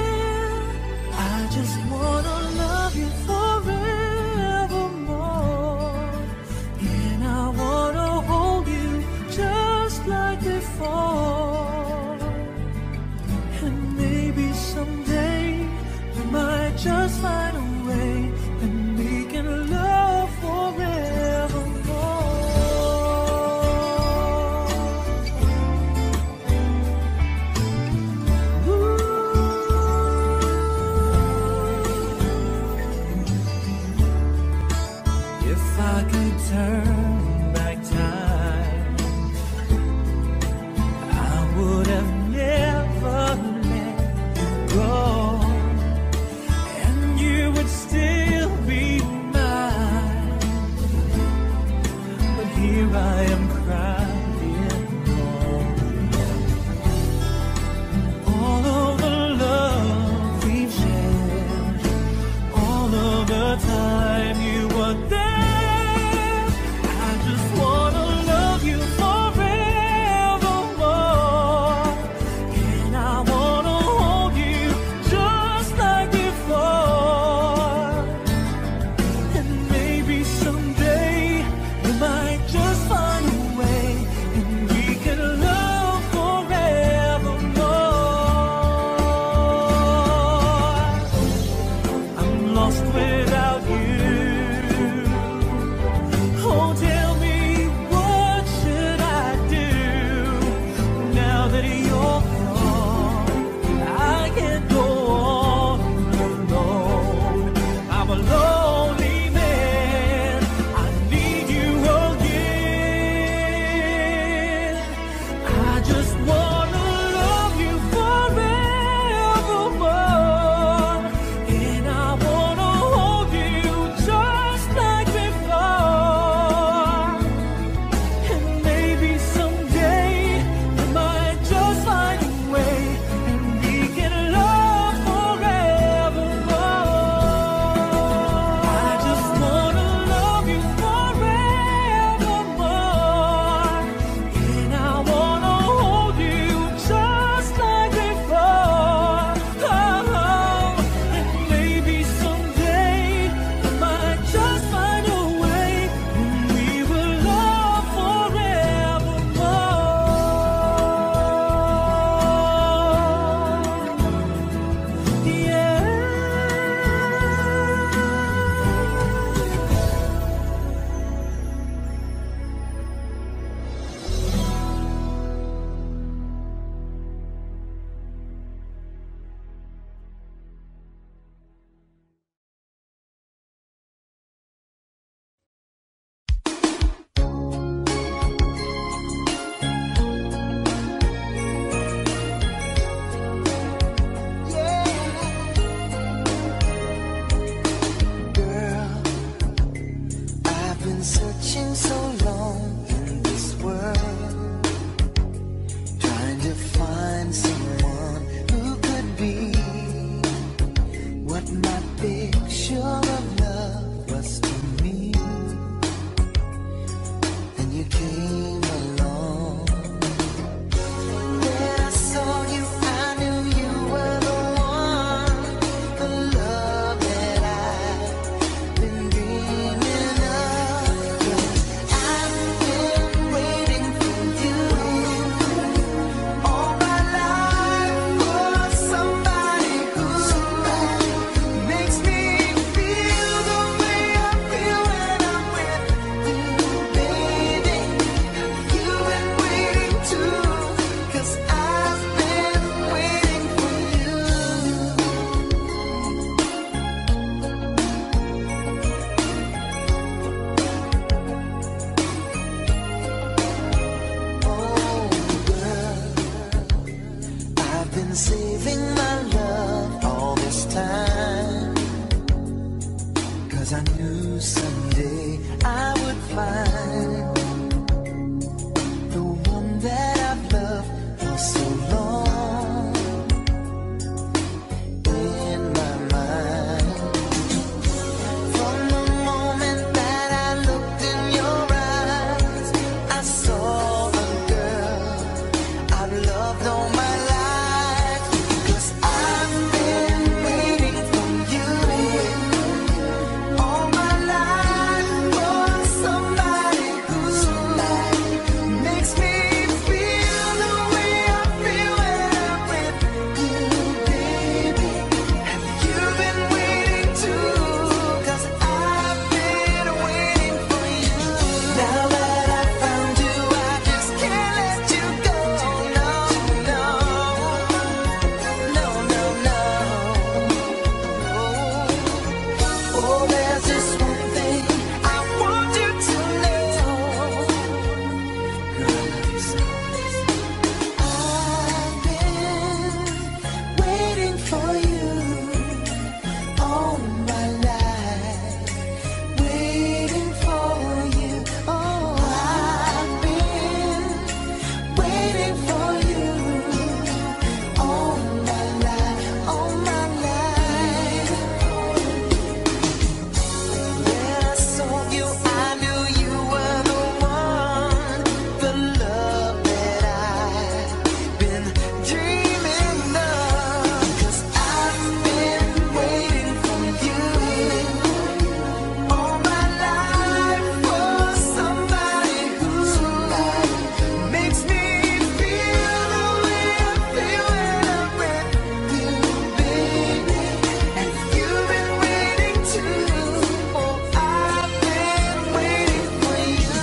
I just wanna love you forevermore, and I wanna hold you just like before. And maybe someday we might just find a way, and we can love forevermore. If I could turn back time, I would have never let you go, and you would still be mine. But here I am crying over all of the love we've shared, all of the time you were there. Without you, searching so long in this world, trying to find someone who could be what my picture of love was to me. And you came along. When I saw you, I knew you were the one, the love that I've been dreaming of. Yeah, I've been waiting for you all my life, for somebody who makes me feel the way I feel when I'm with you, baby. You've been waiting too, 'cause I've been waiting for you. Oh, girl, I've been saving my love all this time, 'cause I knew someday I would find the one that I've loved for so long in my mind. From the moment that I looked in your eyes, I saw a girl I've loved all my life. 'Cause I've been waiting for you all my life, for somebody who makes me feel the way I feel when I'm with you, baby. Have you been waiting too? 'Cause I've been waiting for you. Now that I found you, I just can't let you go. No, no, no, no, no. Oh, there's just one thing I want you to know. Girl, I love you so. I've been waiting for you all my life, waiting for you. Oh, I've been waiting for you all my life, all my life. When I saw you, I knew you were the one, the love that I've been dreaming of. 'Cause I've been waiting for you all my life, for somebody who makes me feel the way I feel when I'm with you, baby. And you've been waiting too. Oh, I've been waiting for you.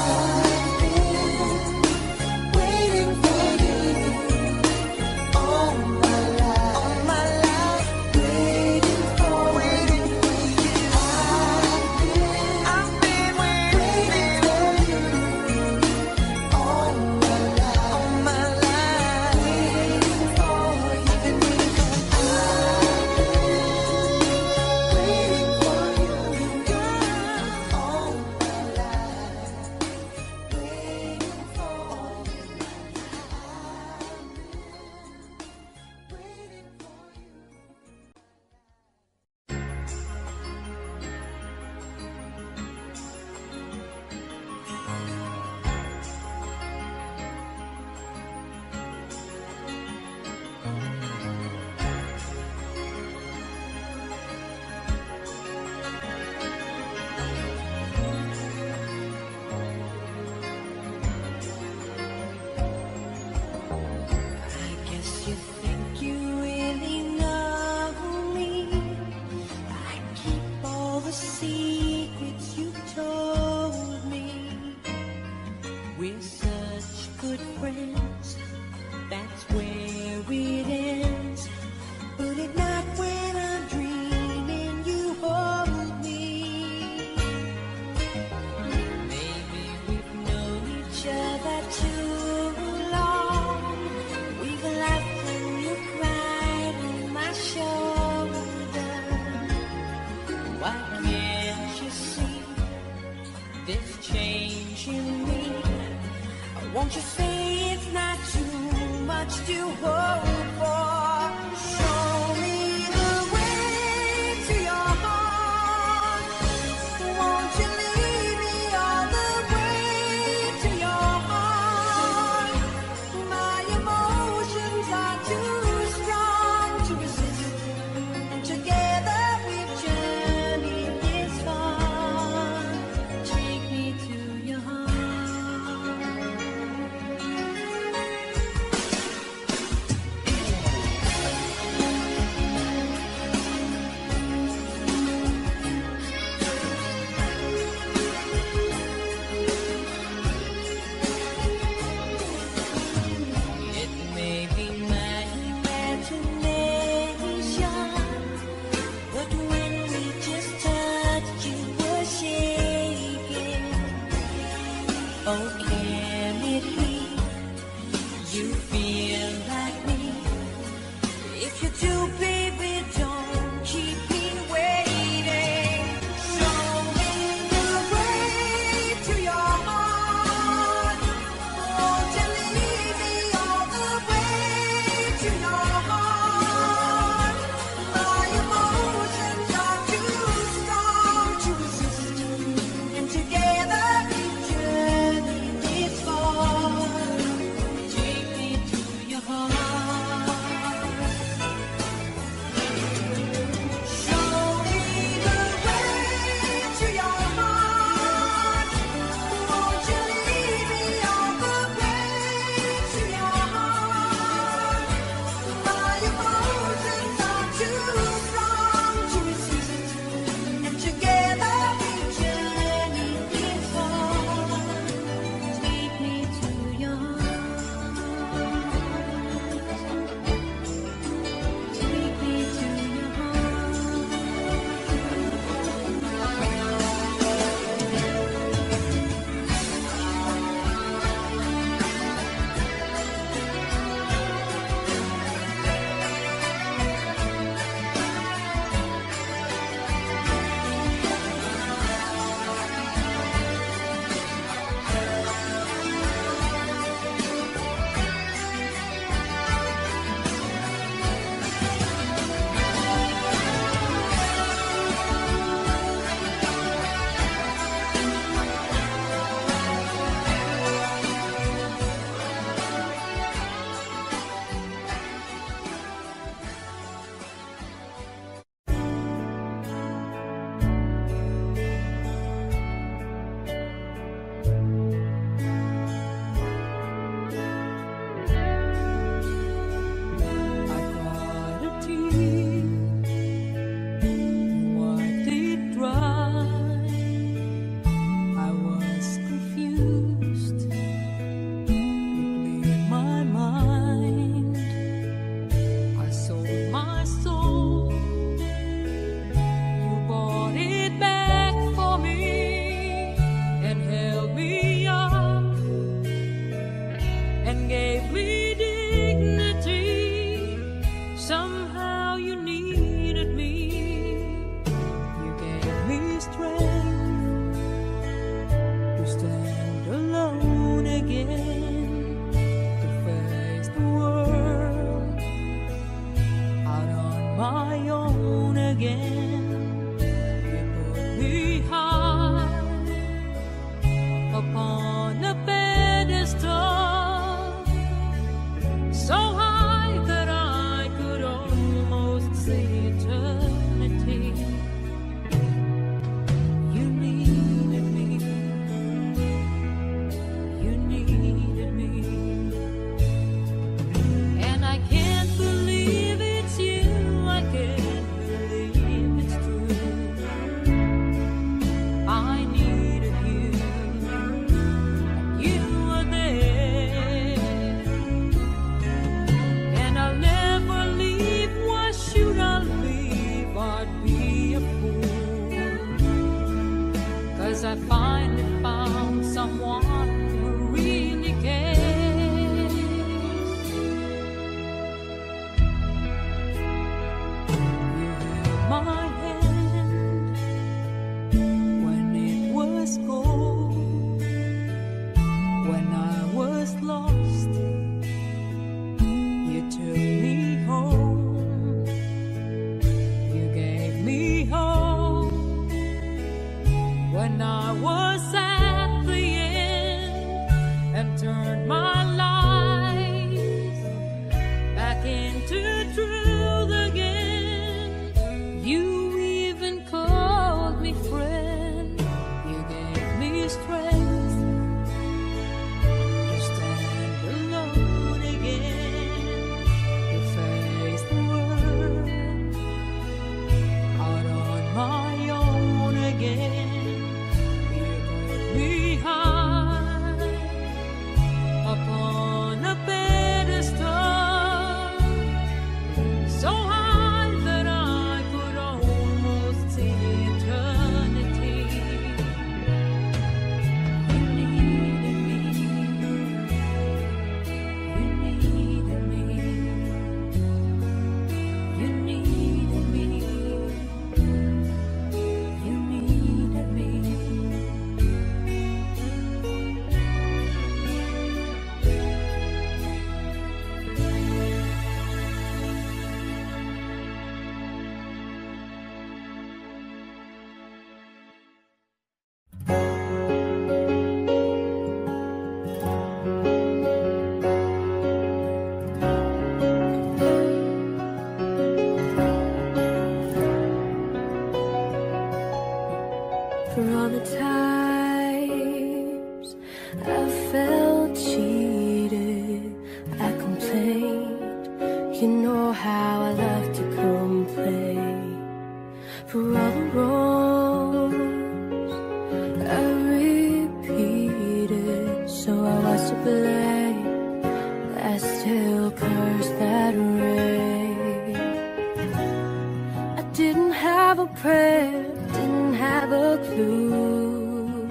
Waiting for you all my life, all my life. Waiting for, waiting for you. I've been waiting for you all my life, all my life. Waiting for you. I've been waiting for you. Waiting for you, girl, all my life. Waiting for you. Waiting for you. I guess you think you really know me. I keep all the secrets you told me. We're such good friends, that's where it ends. But at night when I'm dreaming, you hold me. Maybe we've known each other too long. We've laughed and you cried on my shoulder. Why can't Won't you say it's not too much to hope for? Show me the way to your heart. Won't you lead me all the way to your heart? My emotions are too strong to resist, and together we've journeyed this far. Take me to your heart. It may be my imagination, but when we just touched, you were shaking. Oh, can it be you feel like me? If you do, baby, don't keep me waiting. Show me the way to your heart. Won't you lead me all the way to your heart? My emotions are too strong to resist, and together we journey this far. Take me to your heart. Show me the way to your heart. Won't you lead me all the way to your heart? My emotions are too strong to resist, and together we journey this far. Take me to your heart. Take me to your I cried a tear, you wiped it dry. I was confused, you cleared my mind. I sold my soul, you bought it back for me and held me up and gave me dignity. Somehow you needed me. You gave me strength to stand alone again, to face the world out on my own again. You put me high upon a pedestal, so high that I could almost see eternity. You needed me, you needed me, and I can't believe it's you. I can't believe it's true. I needed you, and you were there. And I'll never leave. Why should I leave? I'd be a fool. 'Cause I finally found someone who really cares. You held my hand when it was cold, when I was when I was at the end and turned my life back into truth again. You even called me friend. You gave me strength to stand alone again, to face the world out on my own again. You put me high upon a pedestal, so high that I could almost see eternity. You needed me, you needed me, you needed me, you needed me. For all the times I felt cheated, I complained. You know how I love to complain. For all the wrongs I repeated, so I was to blame. I still curse that rain. I didn't have a prayer, didn't have a clue.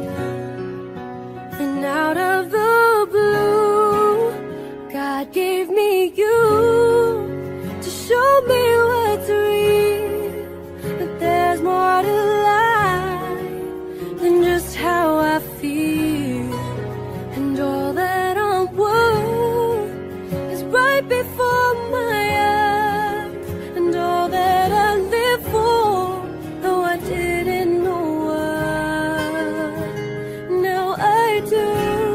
Then out of the blue, God gave me you to show me what's real, that there's more to life than just how I feel. And all that I'm worth is right before my eyes, and all that I live for, though I didn't know why, now I do.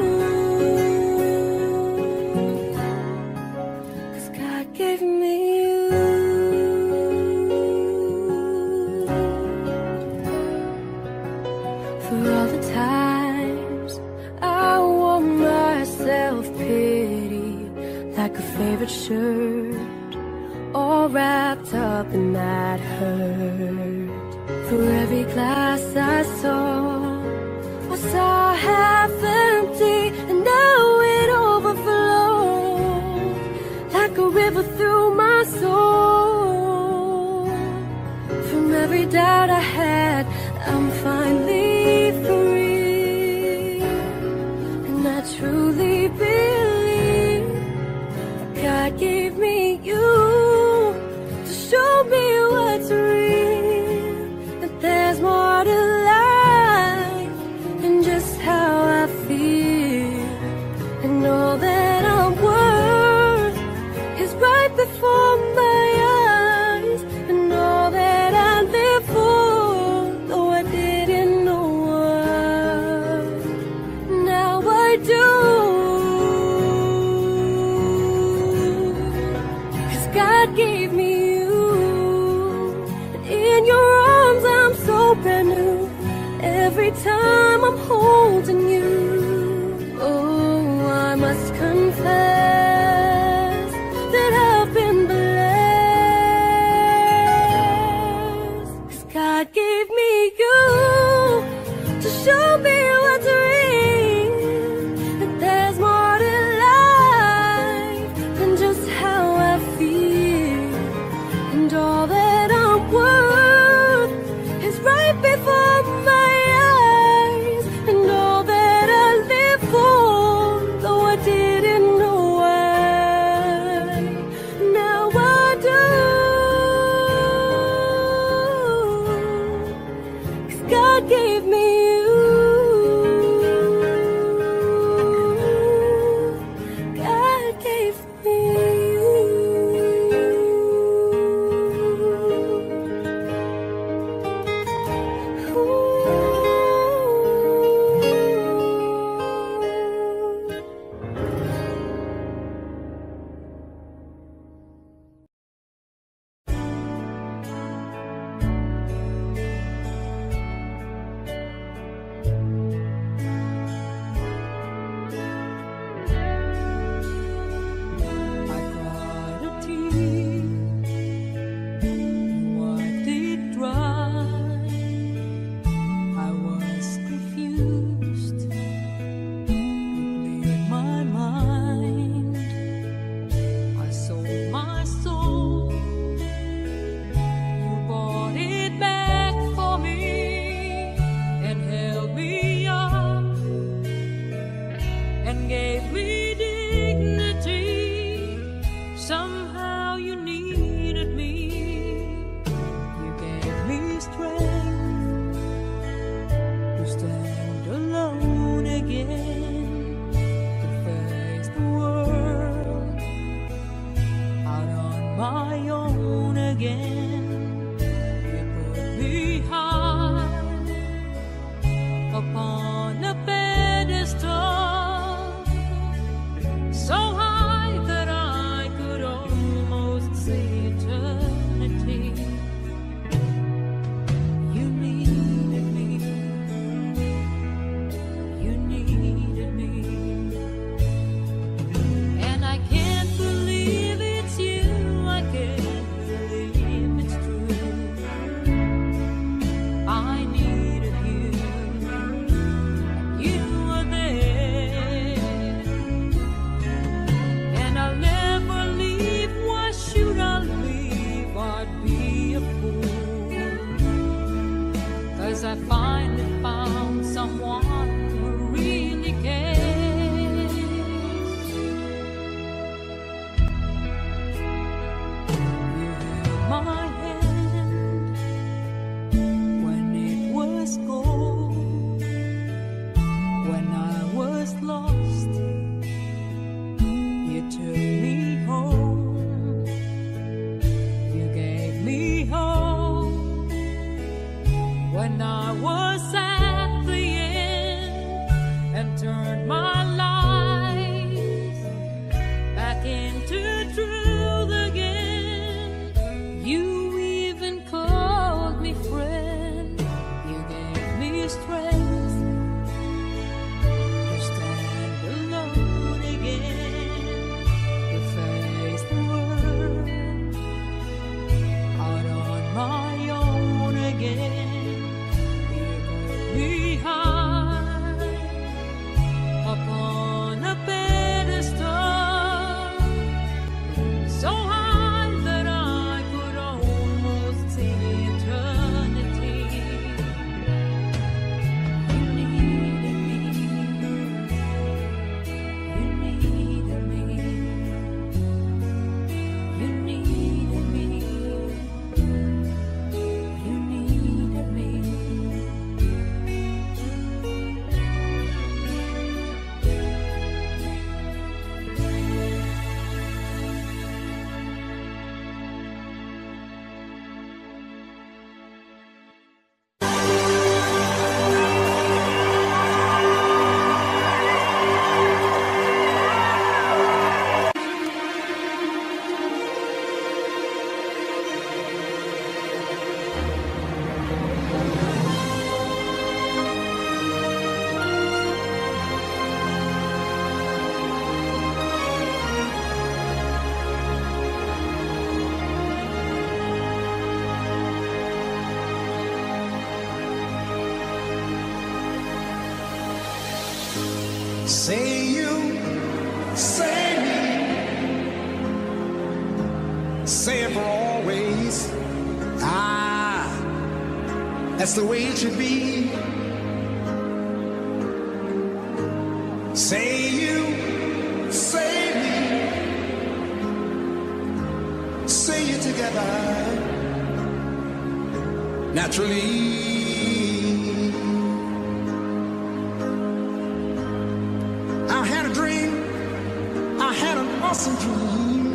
'Cause God gave me you. For all the times I wore my self-pity like a favorite shirt, all wrapped up in that hurt. For every glass I saw was saw half empty, and now it overflows like a river through my soul. From every doubt I had, I'm finally free, and I truly believe God gave me you to show me what's real, that there's more to life than just how I feel. And all that I'm worth is right before my eyes, and all that I live for, though I didn't know why, now I do. God gave me you, and in your arms I'm so brand new. Every time I'm holding you, oh, I must confess that I've been blessed. 'Cause God gave me you to show me what's real, that there's more to life than just how I feel. And all that I'm worth is right before my eyes, and all that I live for, though I didn't know why, now I do. 'Cause God gave me you. God gave me you. Ooh. my life back into truth again. You even called me friend. You gave me strength to stand alone again, to face the world out on my own again. You put me high upon a pedestal, so high that I could almost see eternity. You needed me. You needed me. You needed me. You needed me. Say you, say me, say it for always. Ah, that's the way it should be. Say you, say me, say it together, naturally. I had a dream, I had an awesome dream.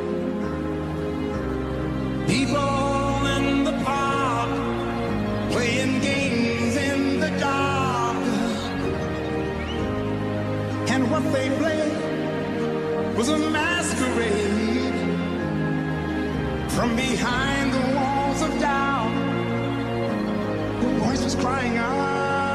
People in the park playing games in the dark, and what they played was a masquerade. From behind the walls of doubt, the voice was crying out.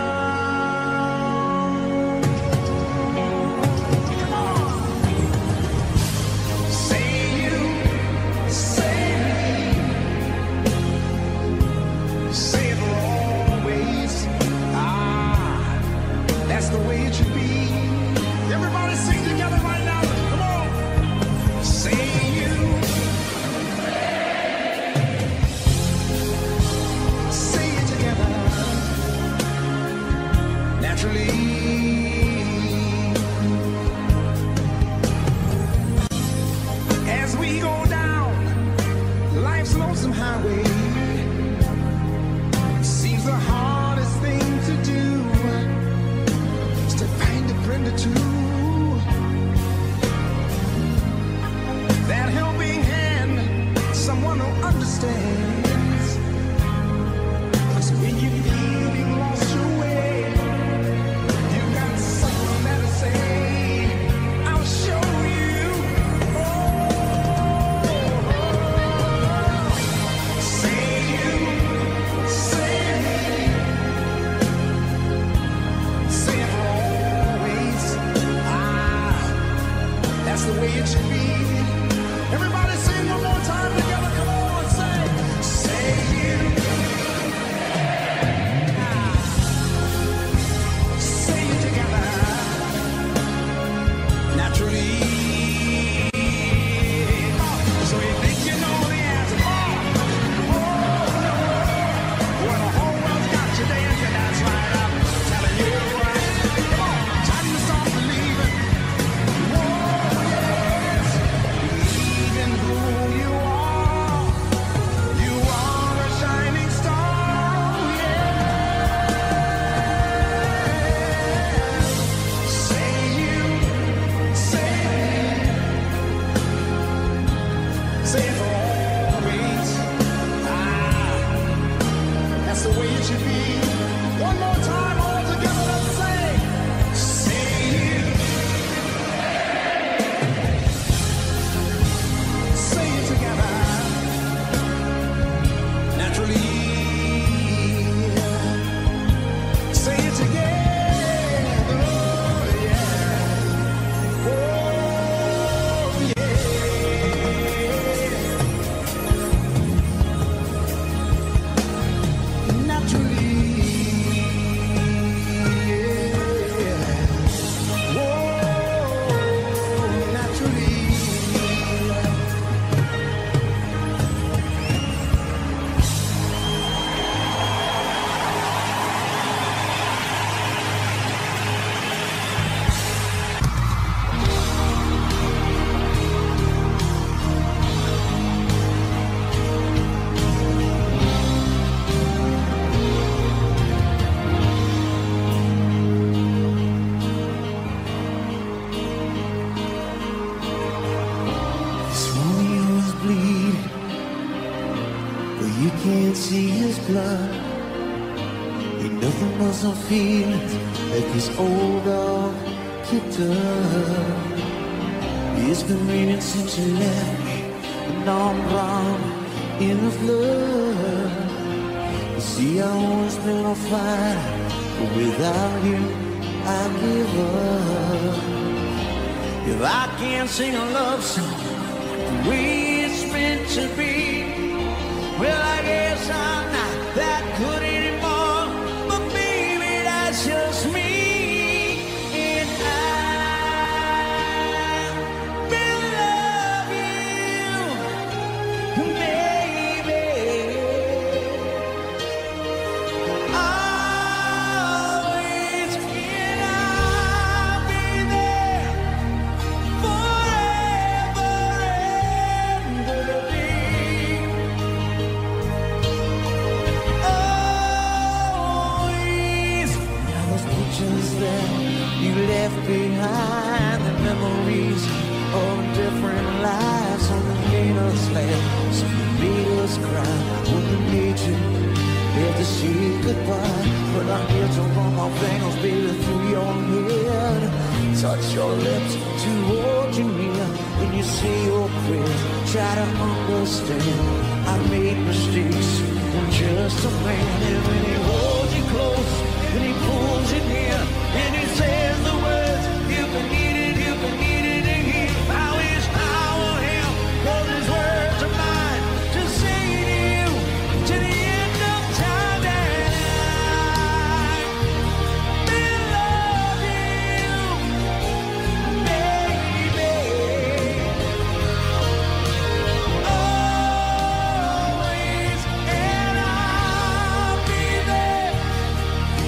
As we go down life's lonesome highway, seems the hardest thing to do is to find a friend or two. That helping hand, someone who understands. 'Cause when you're feeling lost your way, you got Nothing doesn't feel like this old dog kicked up. It's been raining since you left me, and now I'm drowned in the flood. You see, I've always been a fighter, but without you, I give up. If I can't sing a love song the way it's meant to be, well, I guess I'm not that good anymore. But baby, that's just me. And I will love you, baby. Always, and I'll be there forever and a day. Always. Now those pictures that you left behind, the memories of different lives, some that made us laugh, some that made us cry, when we made you have to say goodbye. But I'm here to run my fingers, baby, through your head, touch your lips to hold you near. When you say your prayers, try to understand I made mistakes. I'm just a man, and when he holds you close, when he pulls you near, and he says the words you've been needing, you've been needing to hear. I wish I were him, 'cause his words are mine to say to you to the end of time. That I will love you, baby. Always, and I'll be there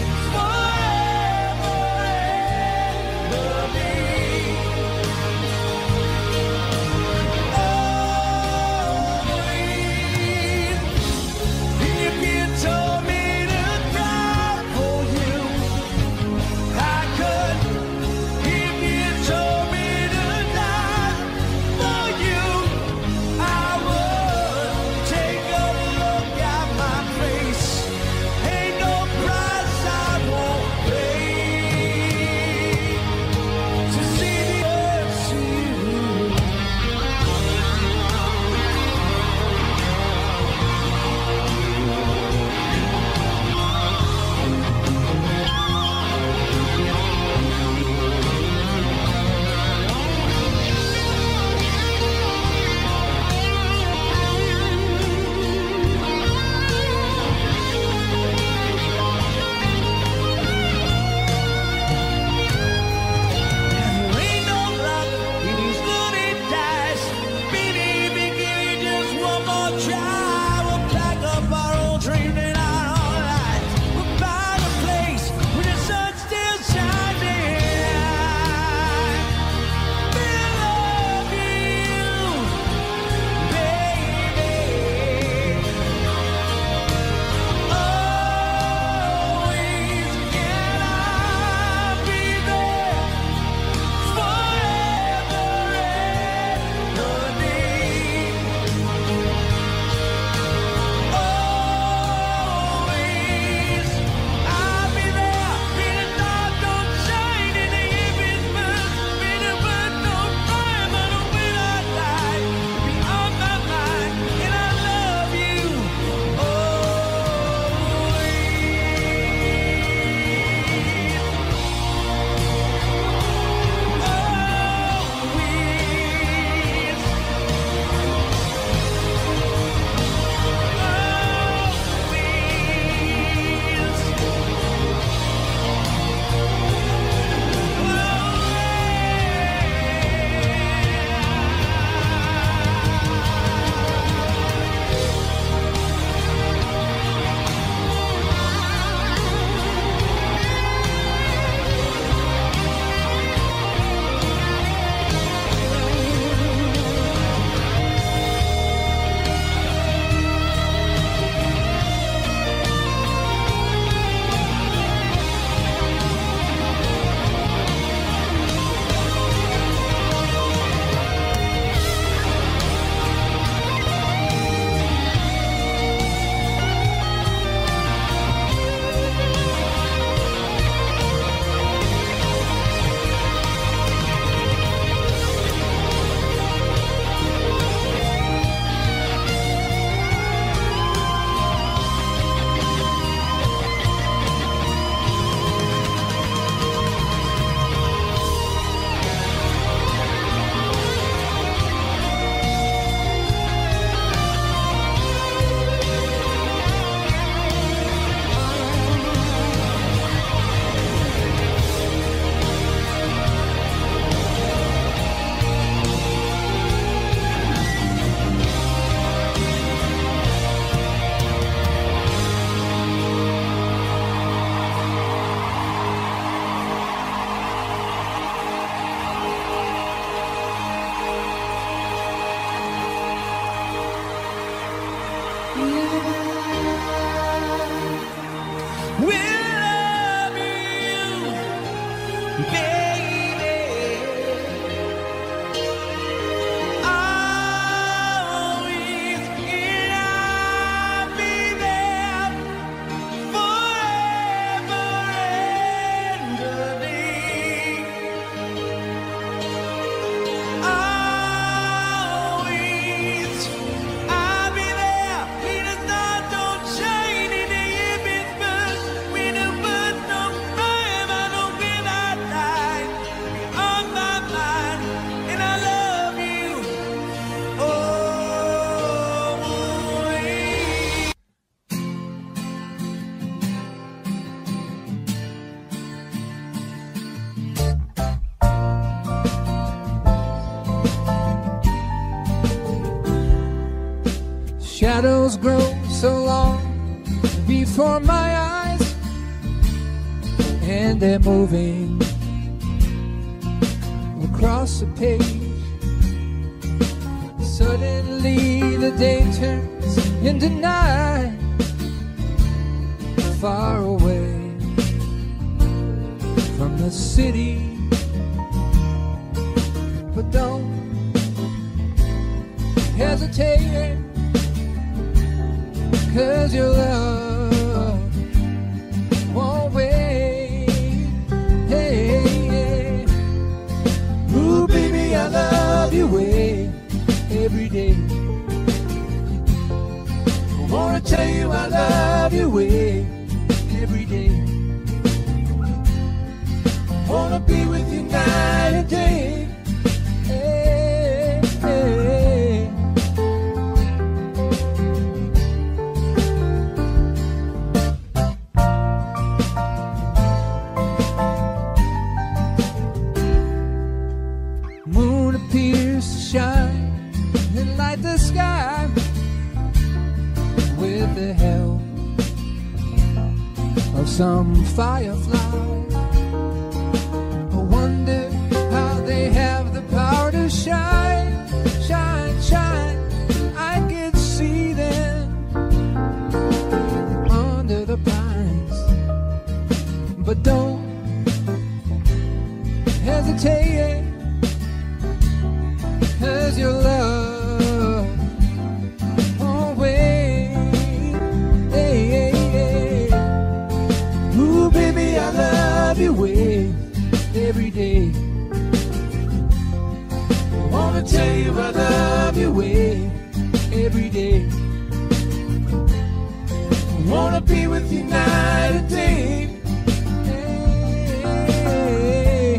Shadows grow so long before my eyes, and they're moving across the page. Suddenly the day turns into night, far away from the city. But don't hesitate, 'cause your love won't wait. Hey, hey. Ooh, baby, I love you way every day. I wanna tell you I love you way every day. I wanna be with you night and day. Hey, hey. Moon appears to shine and light the sky with the help of some firefly. I wonder how they have the power to shine, shine, shine. I can see them under the pines. But don't hesitate, 'cause your love won't wait. Hey, hey, hey. Ooh, baby, I love you way every day. I wanna tell you I love you way every day. I wanna be with you night and day. Hey.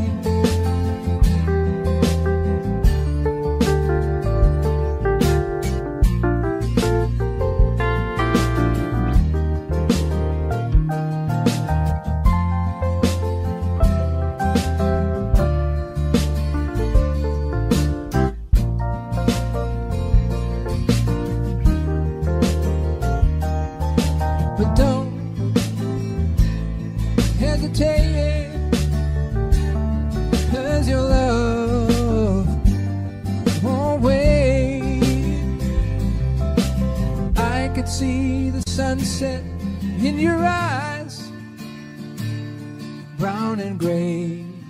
But don't hesitate, 'cause your love won't wait. I could see the sunset in your eyes, brown and gray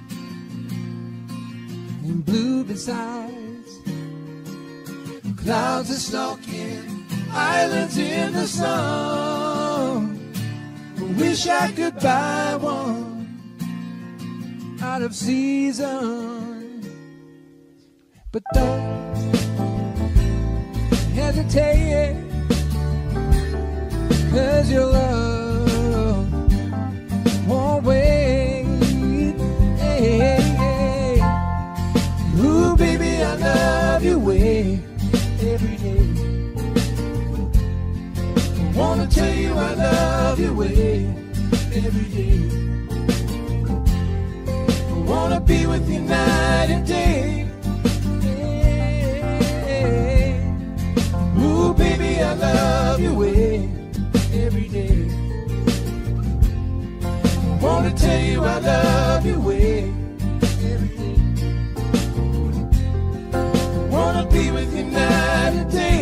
and blue besides. Clouds are stalking islands in the sun. Wish I could buy one out of season. But don't hesitate, 'cause your love won't wait. Hey, hey, hey. Ooh, baby, I love you way every day. Wanna tell you I love you way every day. I wanna be with you night and day. Hey. Ooh, baby, I love you way every day. I wanna tell you I love you way every day. I wanna be with you night and day.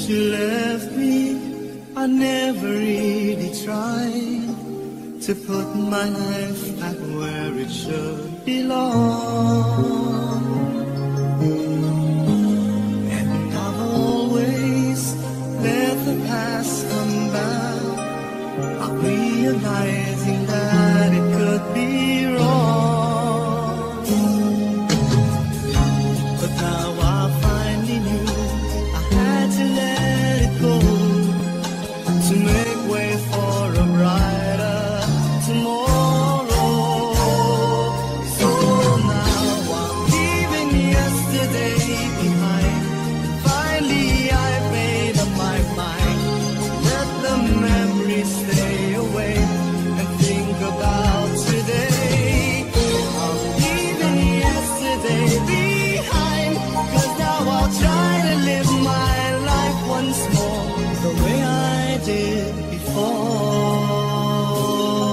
you left me, I never really tried to put my life back where it should belong. And I've always let the past come back, not realizing that it could be wrong. But now I finally knew I had to let it go to make way for a brighter tomorrow. So now I'm leaving yesterday behind, and finally I've made up my mind to let the memories stay away and think about today. I'm leaving yesterday behind, 'cause now I'll try to live my life once more the way I did before.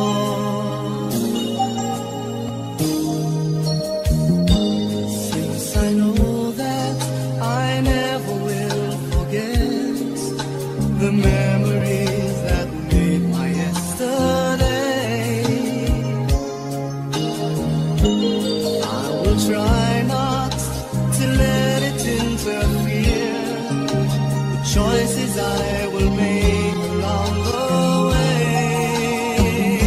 Since I know that I never will forget the memories that made my yesterday, I will try not to let it interfere the choices I will make along the way.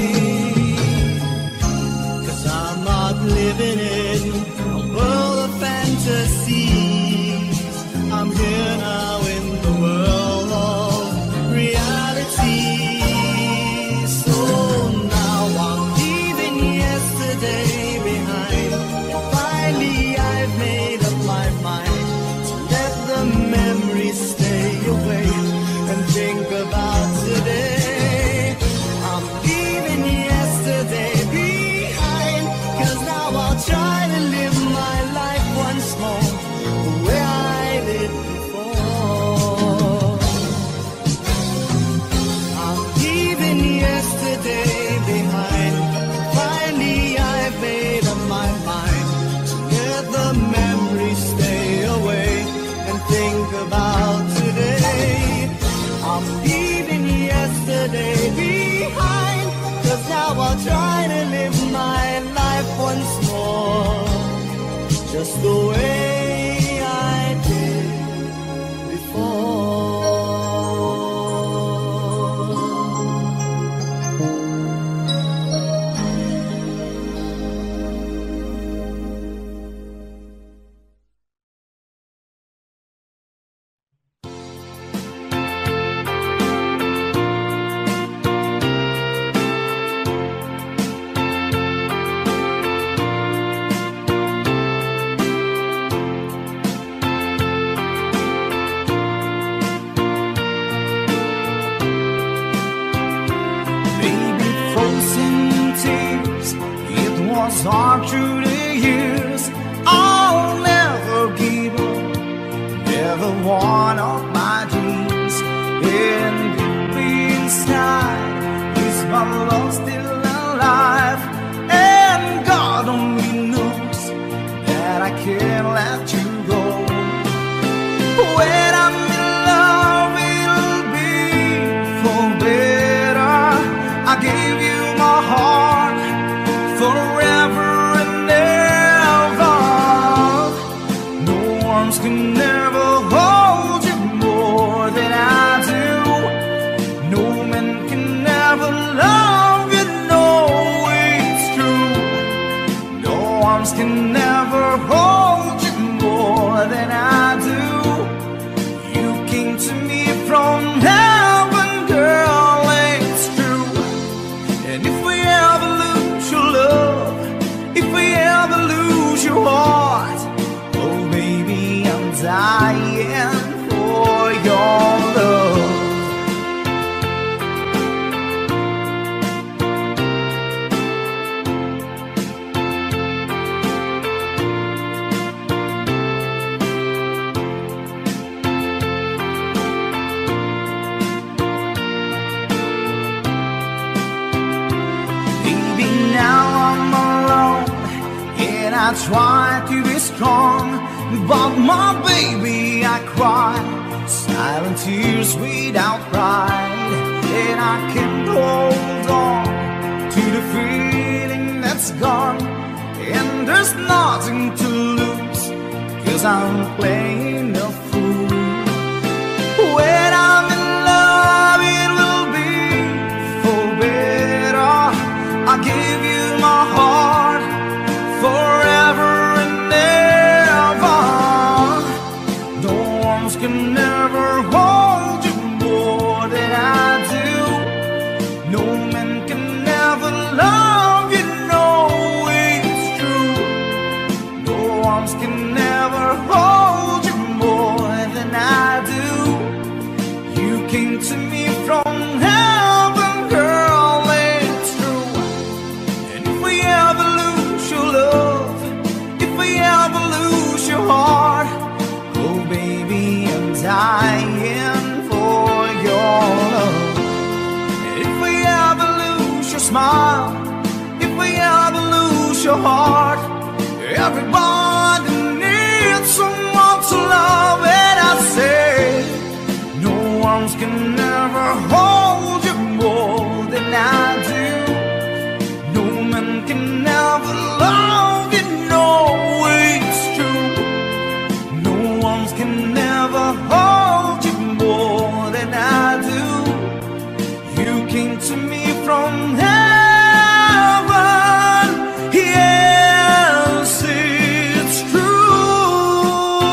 'Cause I'm not living in a world of fantasies. I'm here now in the world of reality. So now I'm leaving yesterday behind, and finally I've made up my mind to let the memories stay away and think about today. I'm leaving yesterday behind, 'cause now I'll try to live my life once more the way I did before. I'm leaving yesterday behind, finally I've made up my mind to let the memories stay away and think about today. I'm leaving yesterday behind, 'cause now I'll try to live my life once more just the way I did before. Baby, frozen tears, it was hard through the years. I'll never give up, never one of my dreams. And deep inside, is my love still alive? And God only knows that I can't let you go. When I'm in love, it'll be for better. I gave you my heart forever and ever. No arms can never hold you more than I do. No man can never love you, no, it's true. No arms can never hold you more than I do. You came to me from heaven, girl, it's true. And if we ever lose your love, if we ever lose your heart, oh baby, I'm dying for your love. I try to be strong, but my baby, I cry silent tears without pride, and I can't hold on to the feeling that's gone. And there's nothing to lose, 'cause I'm playing a fool. When I'm in love, it will be for better. I'll give you my heart forever and ever. No arms can never hold you more than I do. No man can never love you, no, it's true. No arms can never hold you more than I do. You came to me from heaven, girl, it's true. And if we ever lose your love, if we ever lose your heart, oh baby, I'm dying for your love. And if we ever lose your smile, if we ever lose your heart, everybody needs someone to love. And I say, no arms can never hold you more than I do. No man can never love you, no, it's true. No arms can never hold you more than I do. You came to me from heaven, yes, it's true.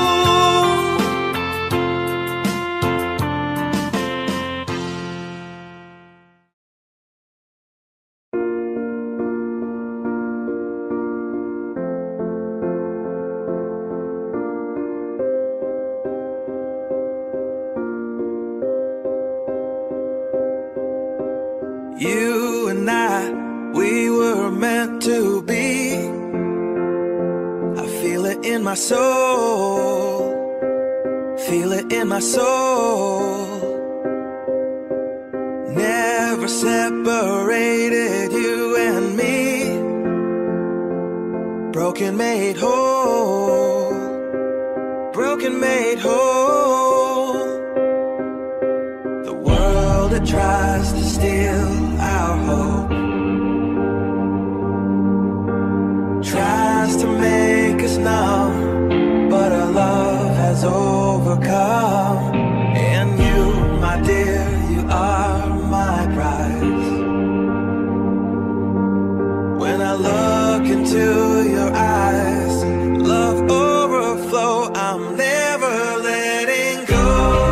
You and I, we were meant to be. I feel it in my soul, feel it in my soul. Never separated, you and me. Broken made whole, broken made whole. The world that tries to steal our hope tries to make us numb, but our love has overcome. And you, my dear, you are my prize. When I look into your eyes, love overflow, I'm never letting go.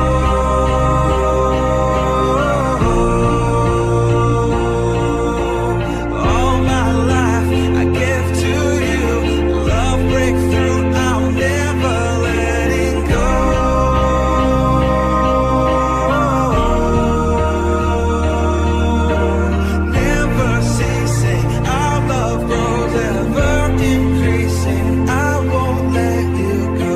All my life I give to you, love breakthrough, I'm never letting go. Never ceasing, our love grows ever increasing. I won't let you go.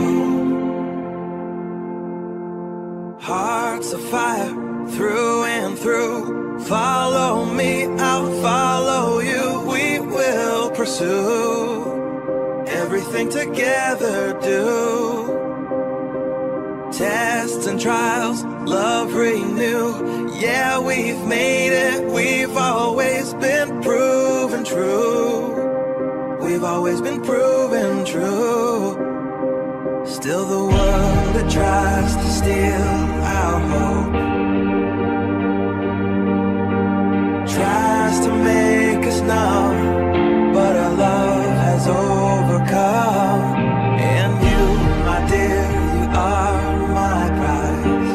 Hearts of fire through and through. Follow me, I'll follow you. We will pursue everything together, do. Tests and trials, love renew. Yeah, we've made it, we've always been proven true. We've always been proven true. Still the world that tries to steal our hope tries to make us numb, but our love has overcome. And you, my dear, you are my prize.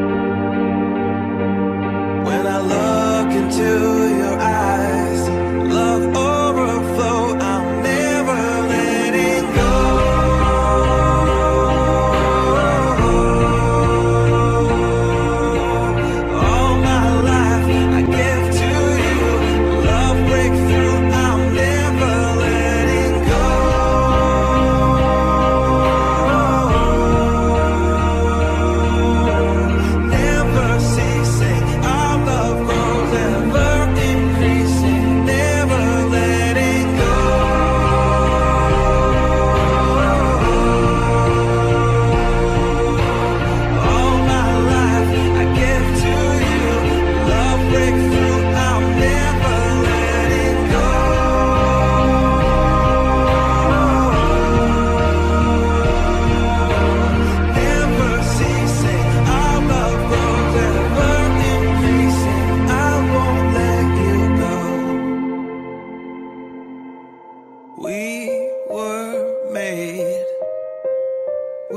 When I look into your eyes, love overflow, I'm never letting go. All my life I give to you, love breakthrough,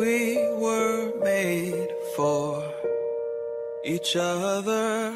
we were made for each other.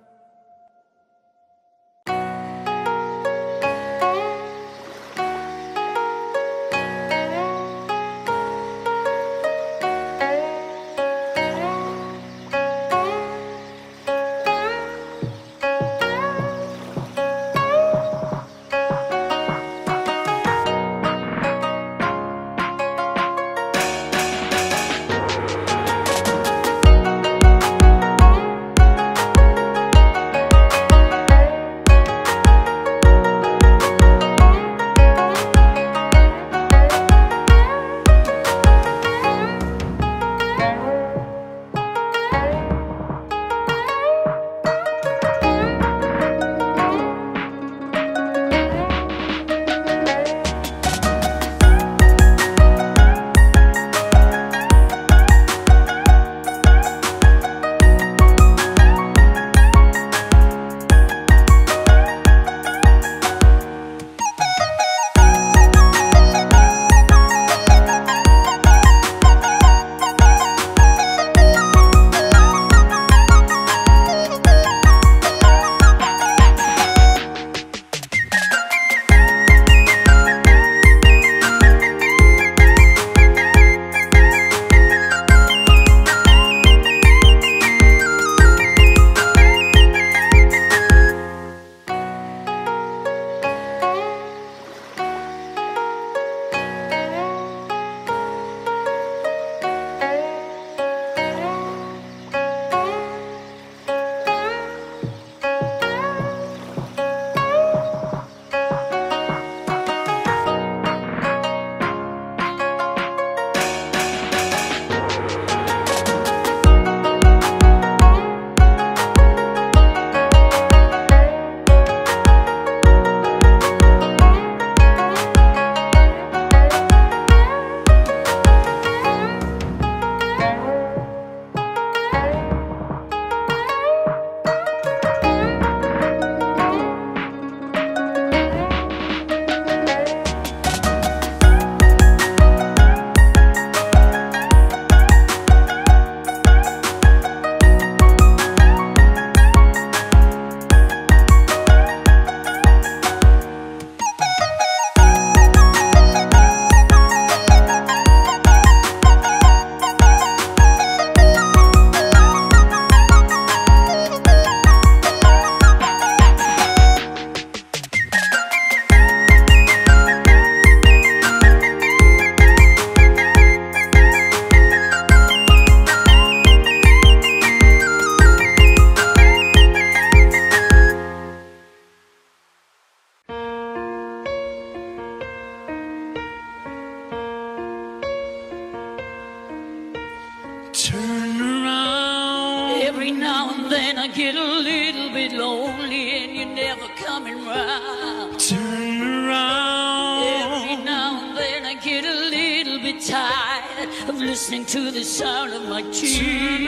Turn around. Every now and then I get a little bit lonely and you're never coming round. Turn around. Every now and then I get a little bit tired of listening to the sound of my tears. Turn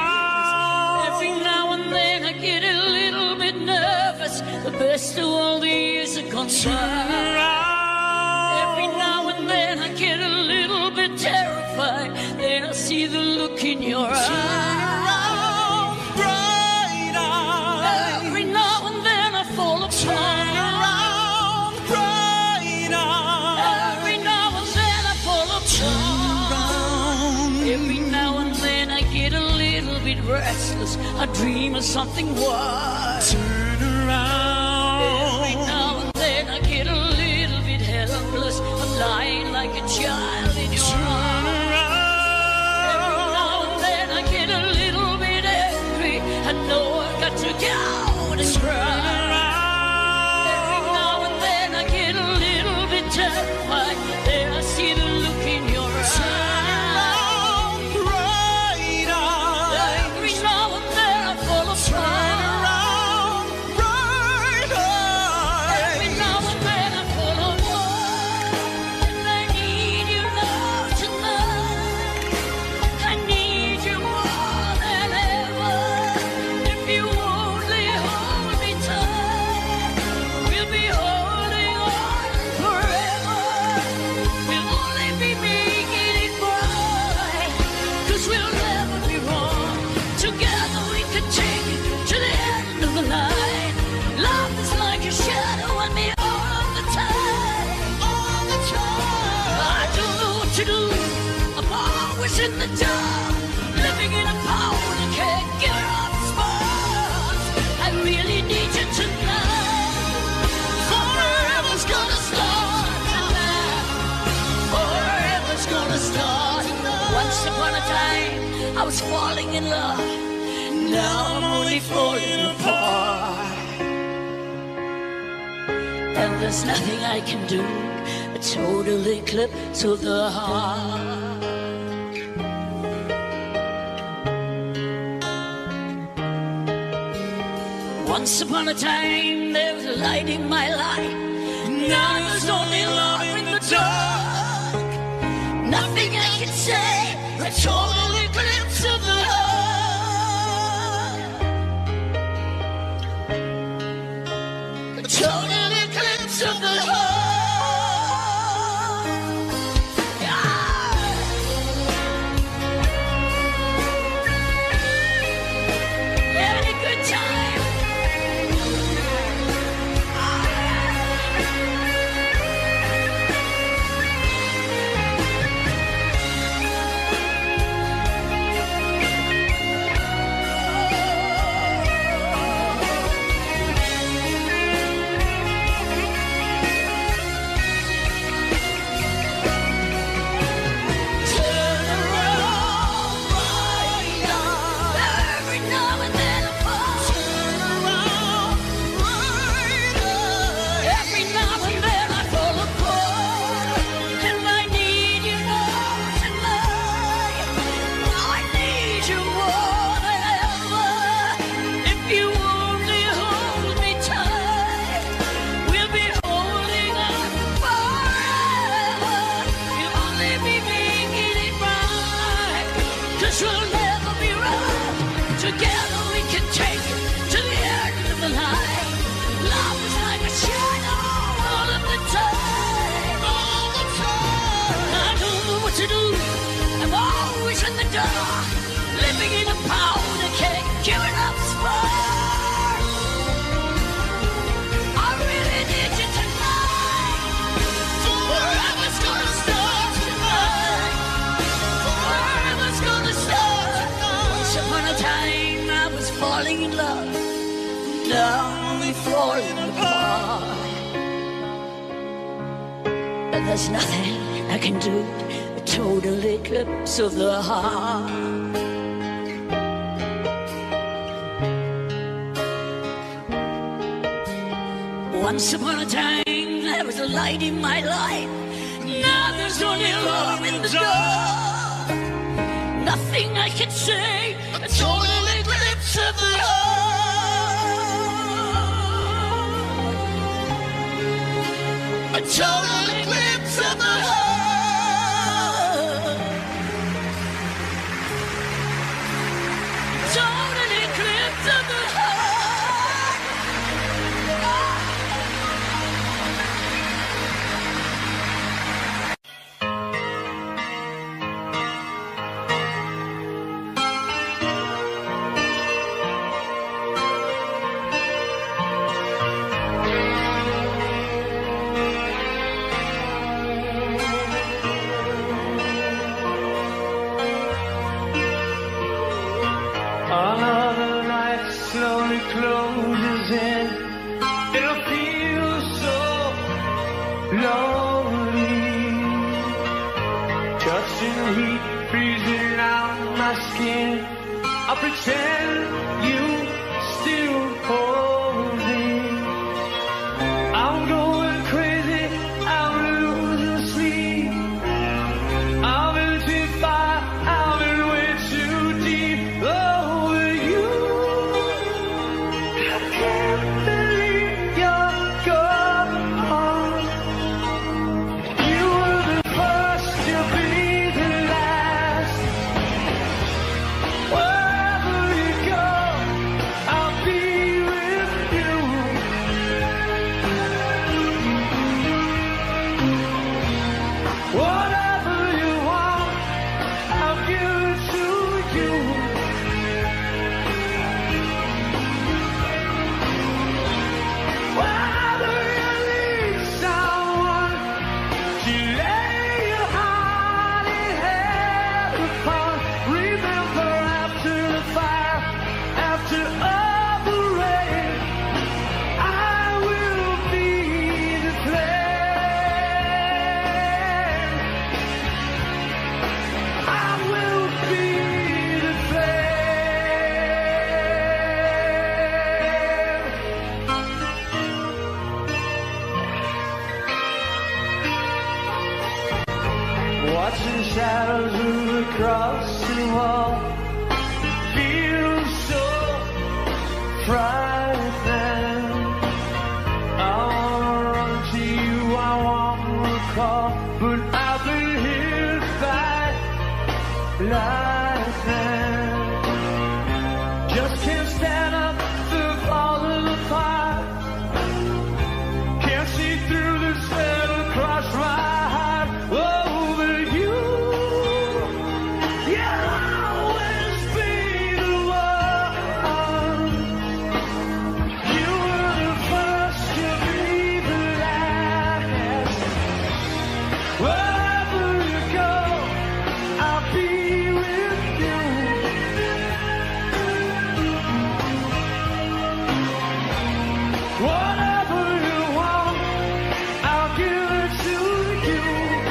around. Every now and then I get a little bit nervous. The best of all the years have gone Turn by. around. Every now and then I get a little bit terrified. Then I see the look in your eyes. Around, bright eyes. Every now and then I fall apart. Turn around, bright eyes. Every now and then I fall apart. Around. Every now and then I get a little bit restless. I dream of something wild. Turn around. Every now and then I get a little bit helpless. I'm lying like a child in your Turn arms. around. Every now and then I get a little bit angry. I know I've got to go and cry. Every now and then I get a little bit terrified. Then I see the look in your eyes. Bright eyes. Every now and then I fall apart. was in the dark, living in a powder keg, giving off sparks. I really need you tonight. Forever's gonna start tonight. Forever's gonna start. Once upon a time, I was falling in love. Now I'm only falling apart. And there's nothing I can do. A total eclipse of the heart. Once upon a time, there was a light in my life. Now there's only love in the dark. Nothing I can say. A total eclipse of the heart. A total eclipse of the heart. Living in a powder keg, giving up sparks. I really need you tonight. Forever's gonna start tonight. Forever's gonna start tonight. Once upon a time, I was falling in love. Now I'm falling apart. And there's nothing I can do. A total eclipse of the heart. Once upon a time, there was a light in my life. Now there's only love in the dark. Nothing I can say. A total eclipse of the heart. A total eclipse of the heart. Total eclipse of the heart. Another night slowly closes in. It'll feel so lonely. Touching heat freezing out my skin. I pretend you still hold me. I'm going crazy. I'm losing sleep. I'm in too far. I'm in way too deep. Over you. I can't believe you're gone. You were the first, you'll be the last. Wherever you go, I'll be with shadows across the wall feel so frightening. I wanna run to you, I wanna call, but I've been hit by lightning. Just can't stand up to falling apart. Can't see through the sweat across my heart. Over you, you'll always be the one. You were the first to be the last. Wherever you go, I'll be with you. Whatever you want, I'll give it to you.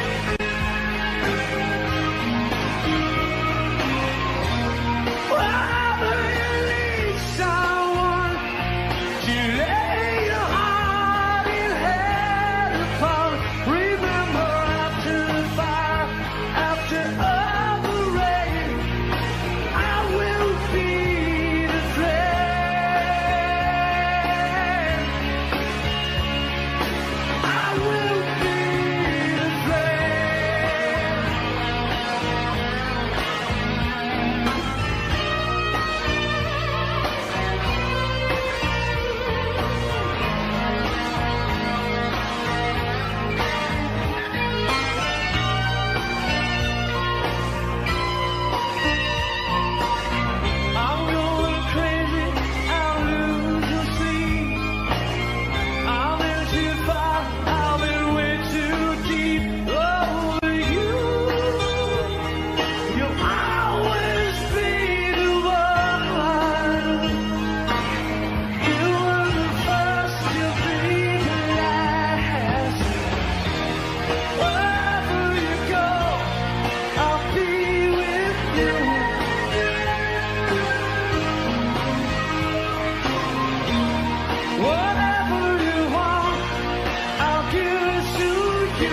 Wherever you need someone to lay your heart and head upon, remember after the fire, after all the rain, I will be the flame. I will be the flame. I'm going crazy, I'll lose your sleep. I'm in too far, I've been way too deep. Over you, you'll always be the one. You were the first, you'll be the last. Wherever you go, I'll be with you. Whatever you want, I'll give it to you.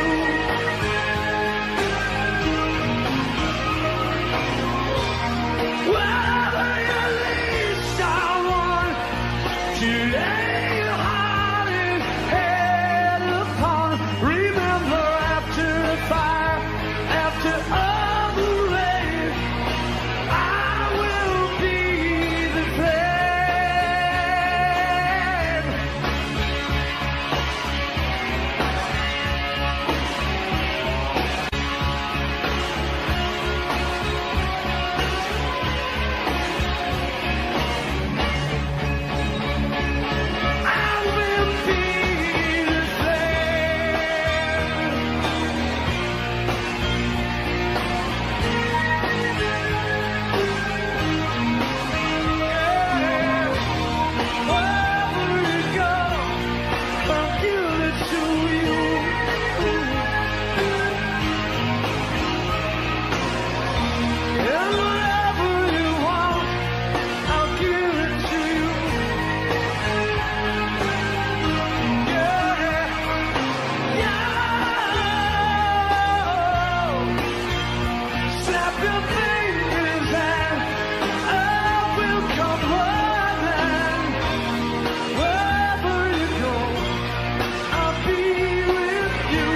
Wherever you need someone to lay your heart and head upon, remember after the fire, after all the rain, I will be the flame. I will be the flame. Wherever you go, I'll give it to you. And whatever you want, I'll give it to you. Yeah, yeah. Snap your fingers and I will come running. Wherever you go, I'll be with you.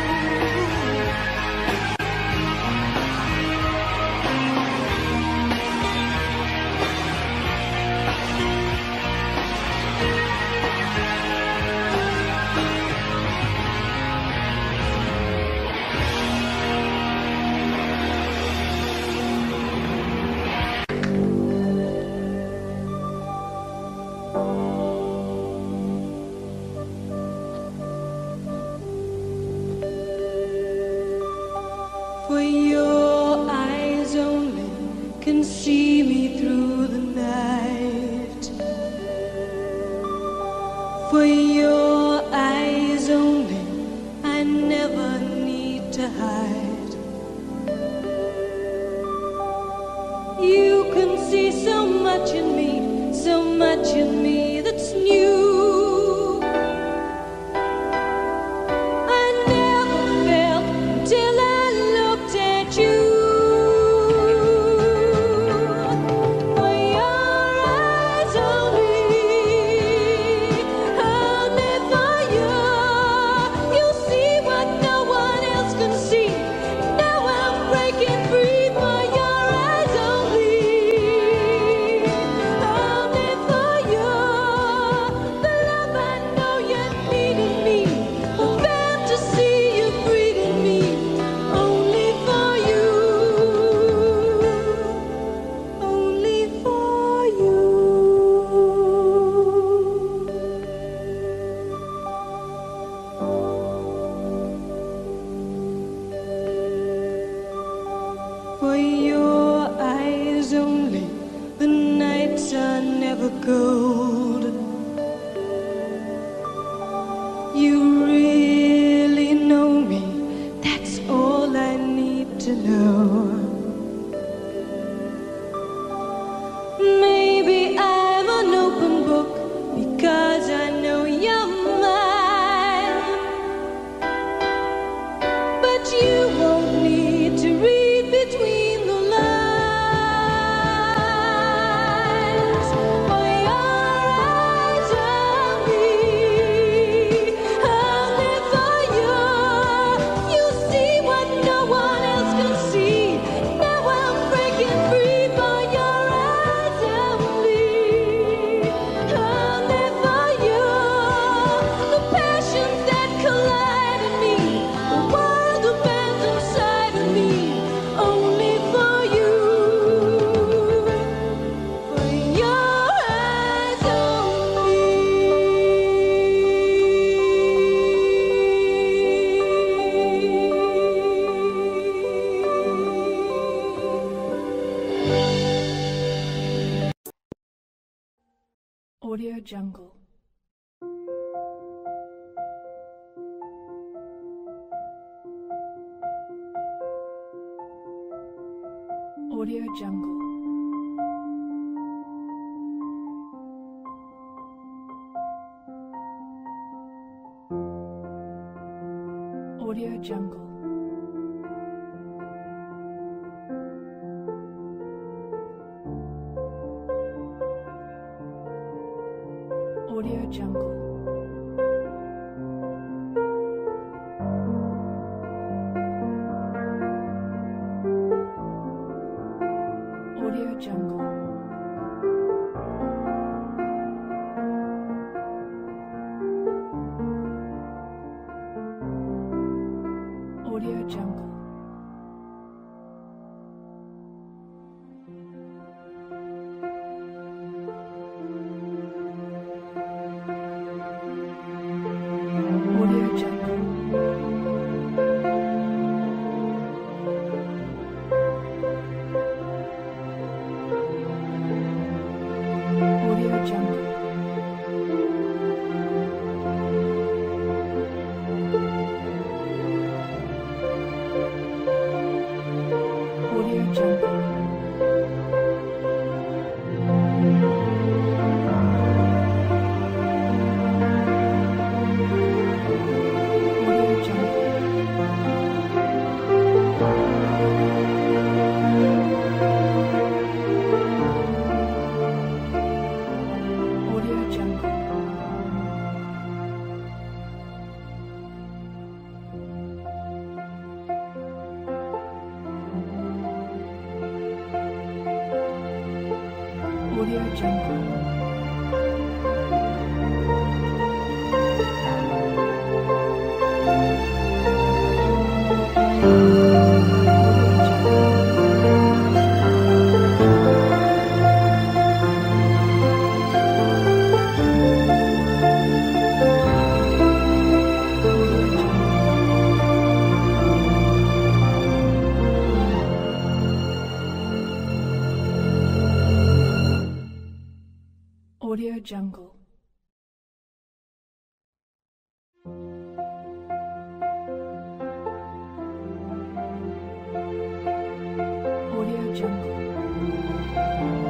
For your eyes only can see me through the night. For your eyes only, I never need to hide. You can see so much in me, so much in me that's new. I never felt till I looked at you. For your eyes only, the nights are never cold. You really know me, that's all I need to know. Maybe I'm an open book because I know you're mine. But you won't need to read between the lines. For your eyes on me, only for you. You see what no one else can see. Now I'm breaking free for your eyes on me, only for you. The passions that collide in me, the world that bends inside of me, only for you. For your eyes on Audio Jungle. Audio Jungle. Audio Jungle. Audio Jungle. Audio Jungle. Audio Jungle. Audio Jungle. Audio Jungle. Audio Jungle. Audio Jungle. Audio Jungle. Audio Jungle. Audio Jungle. Audio Jungle.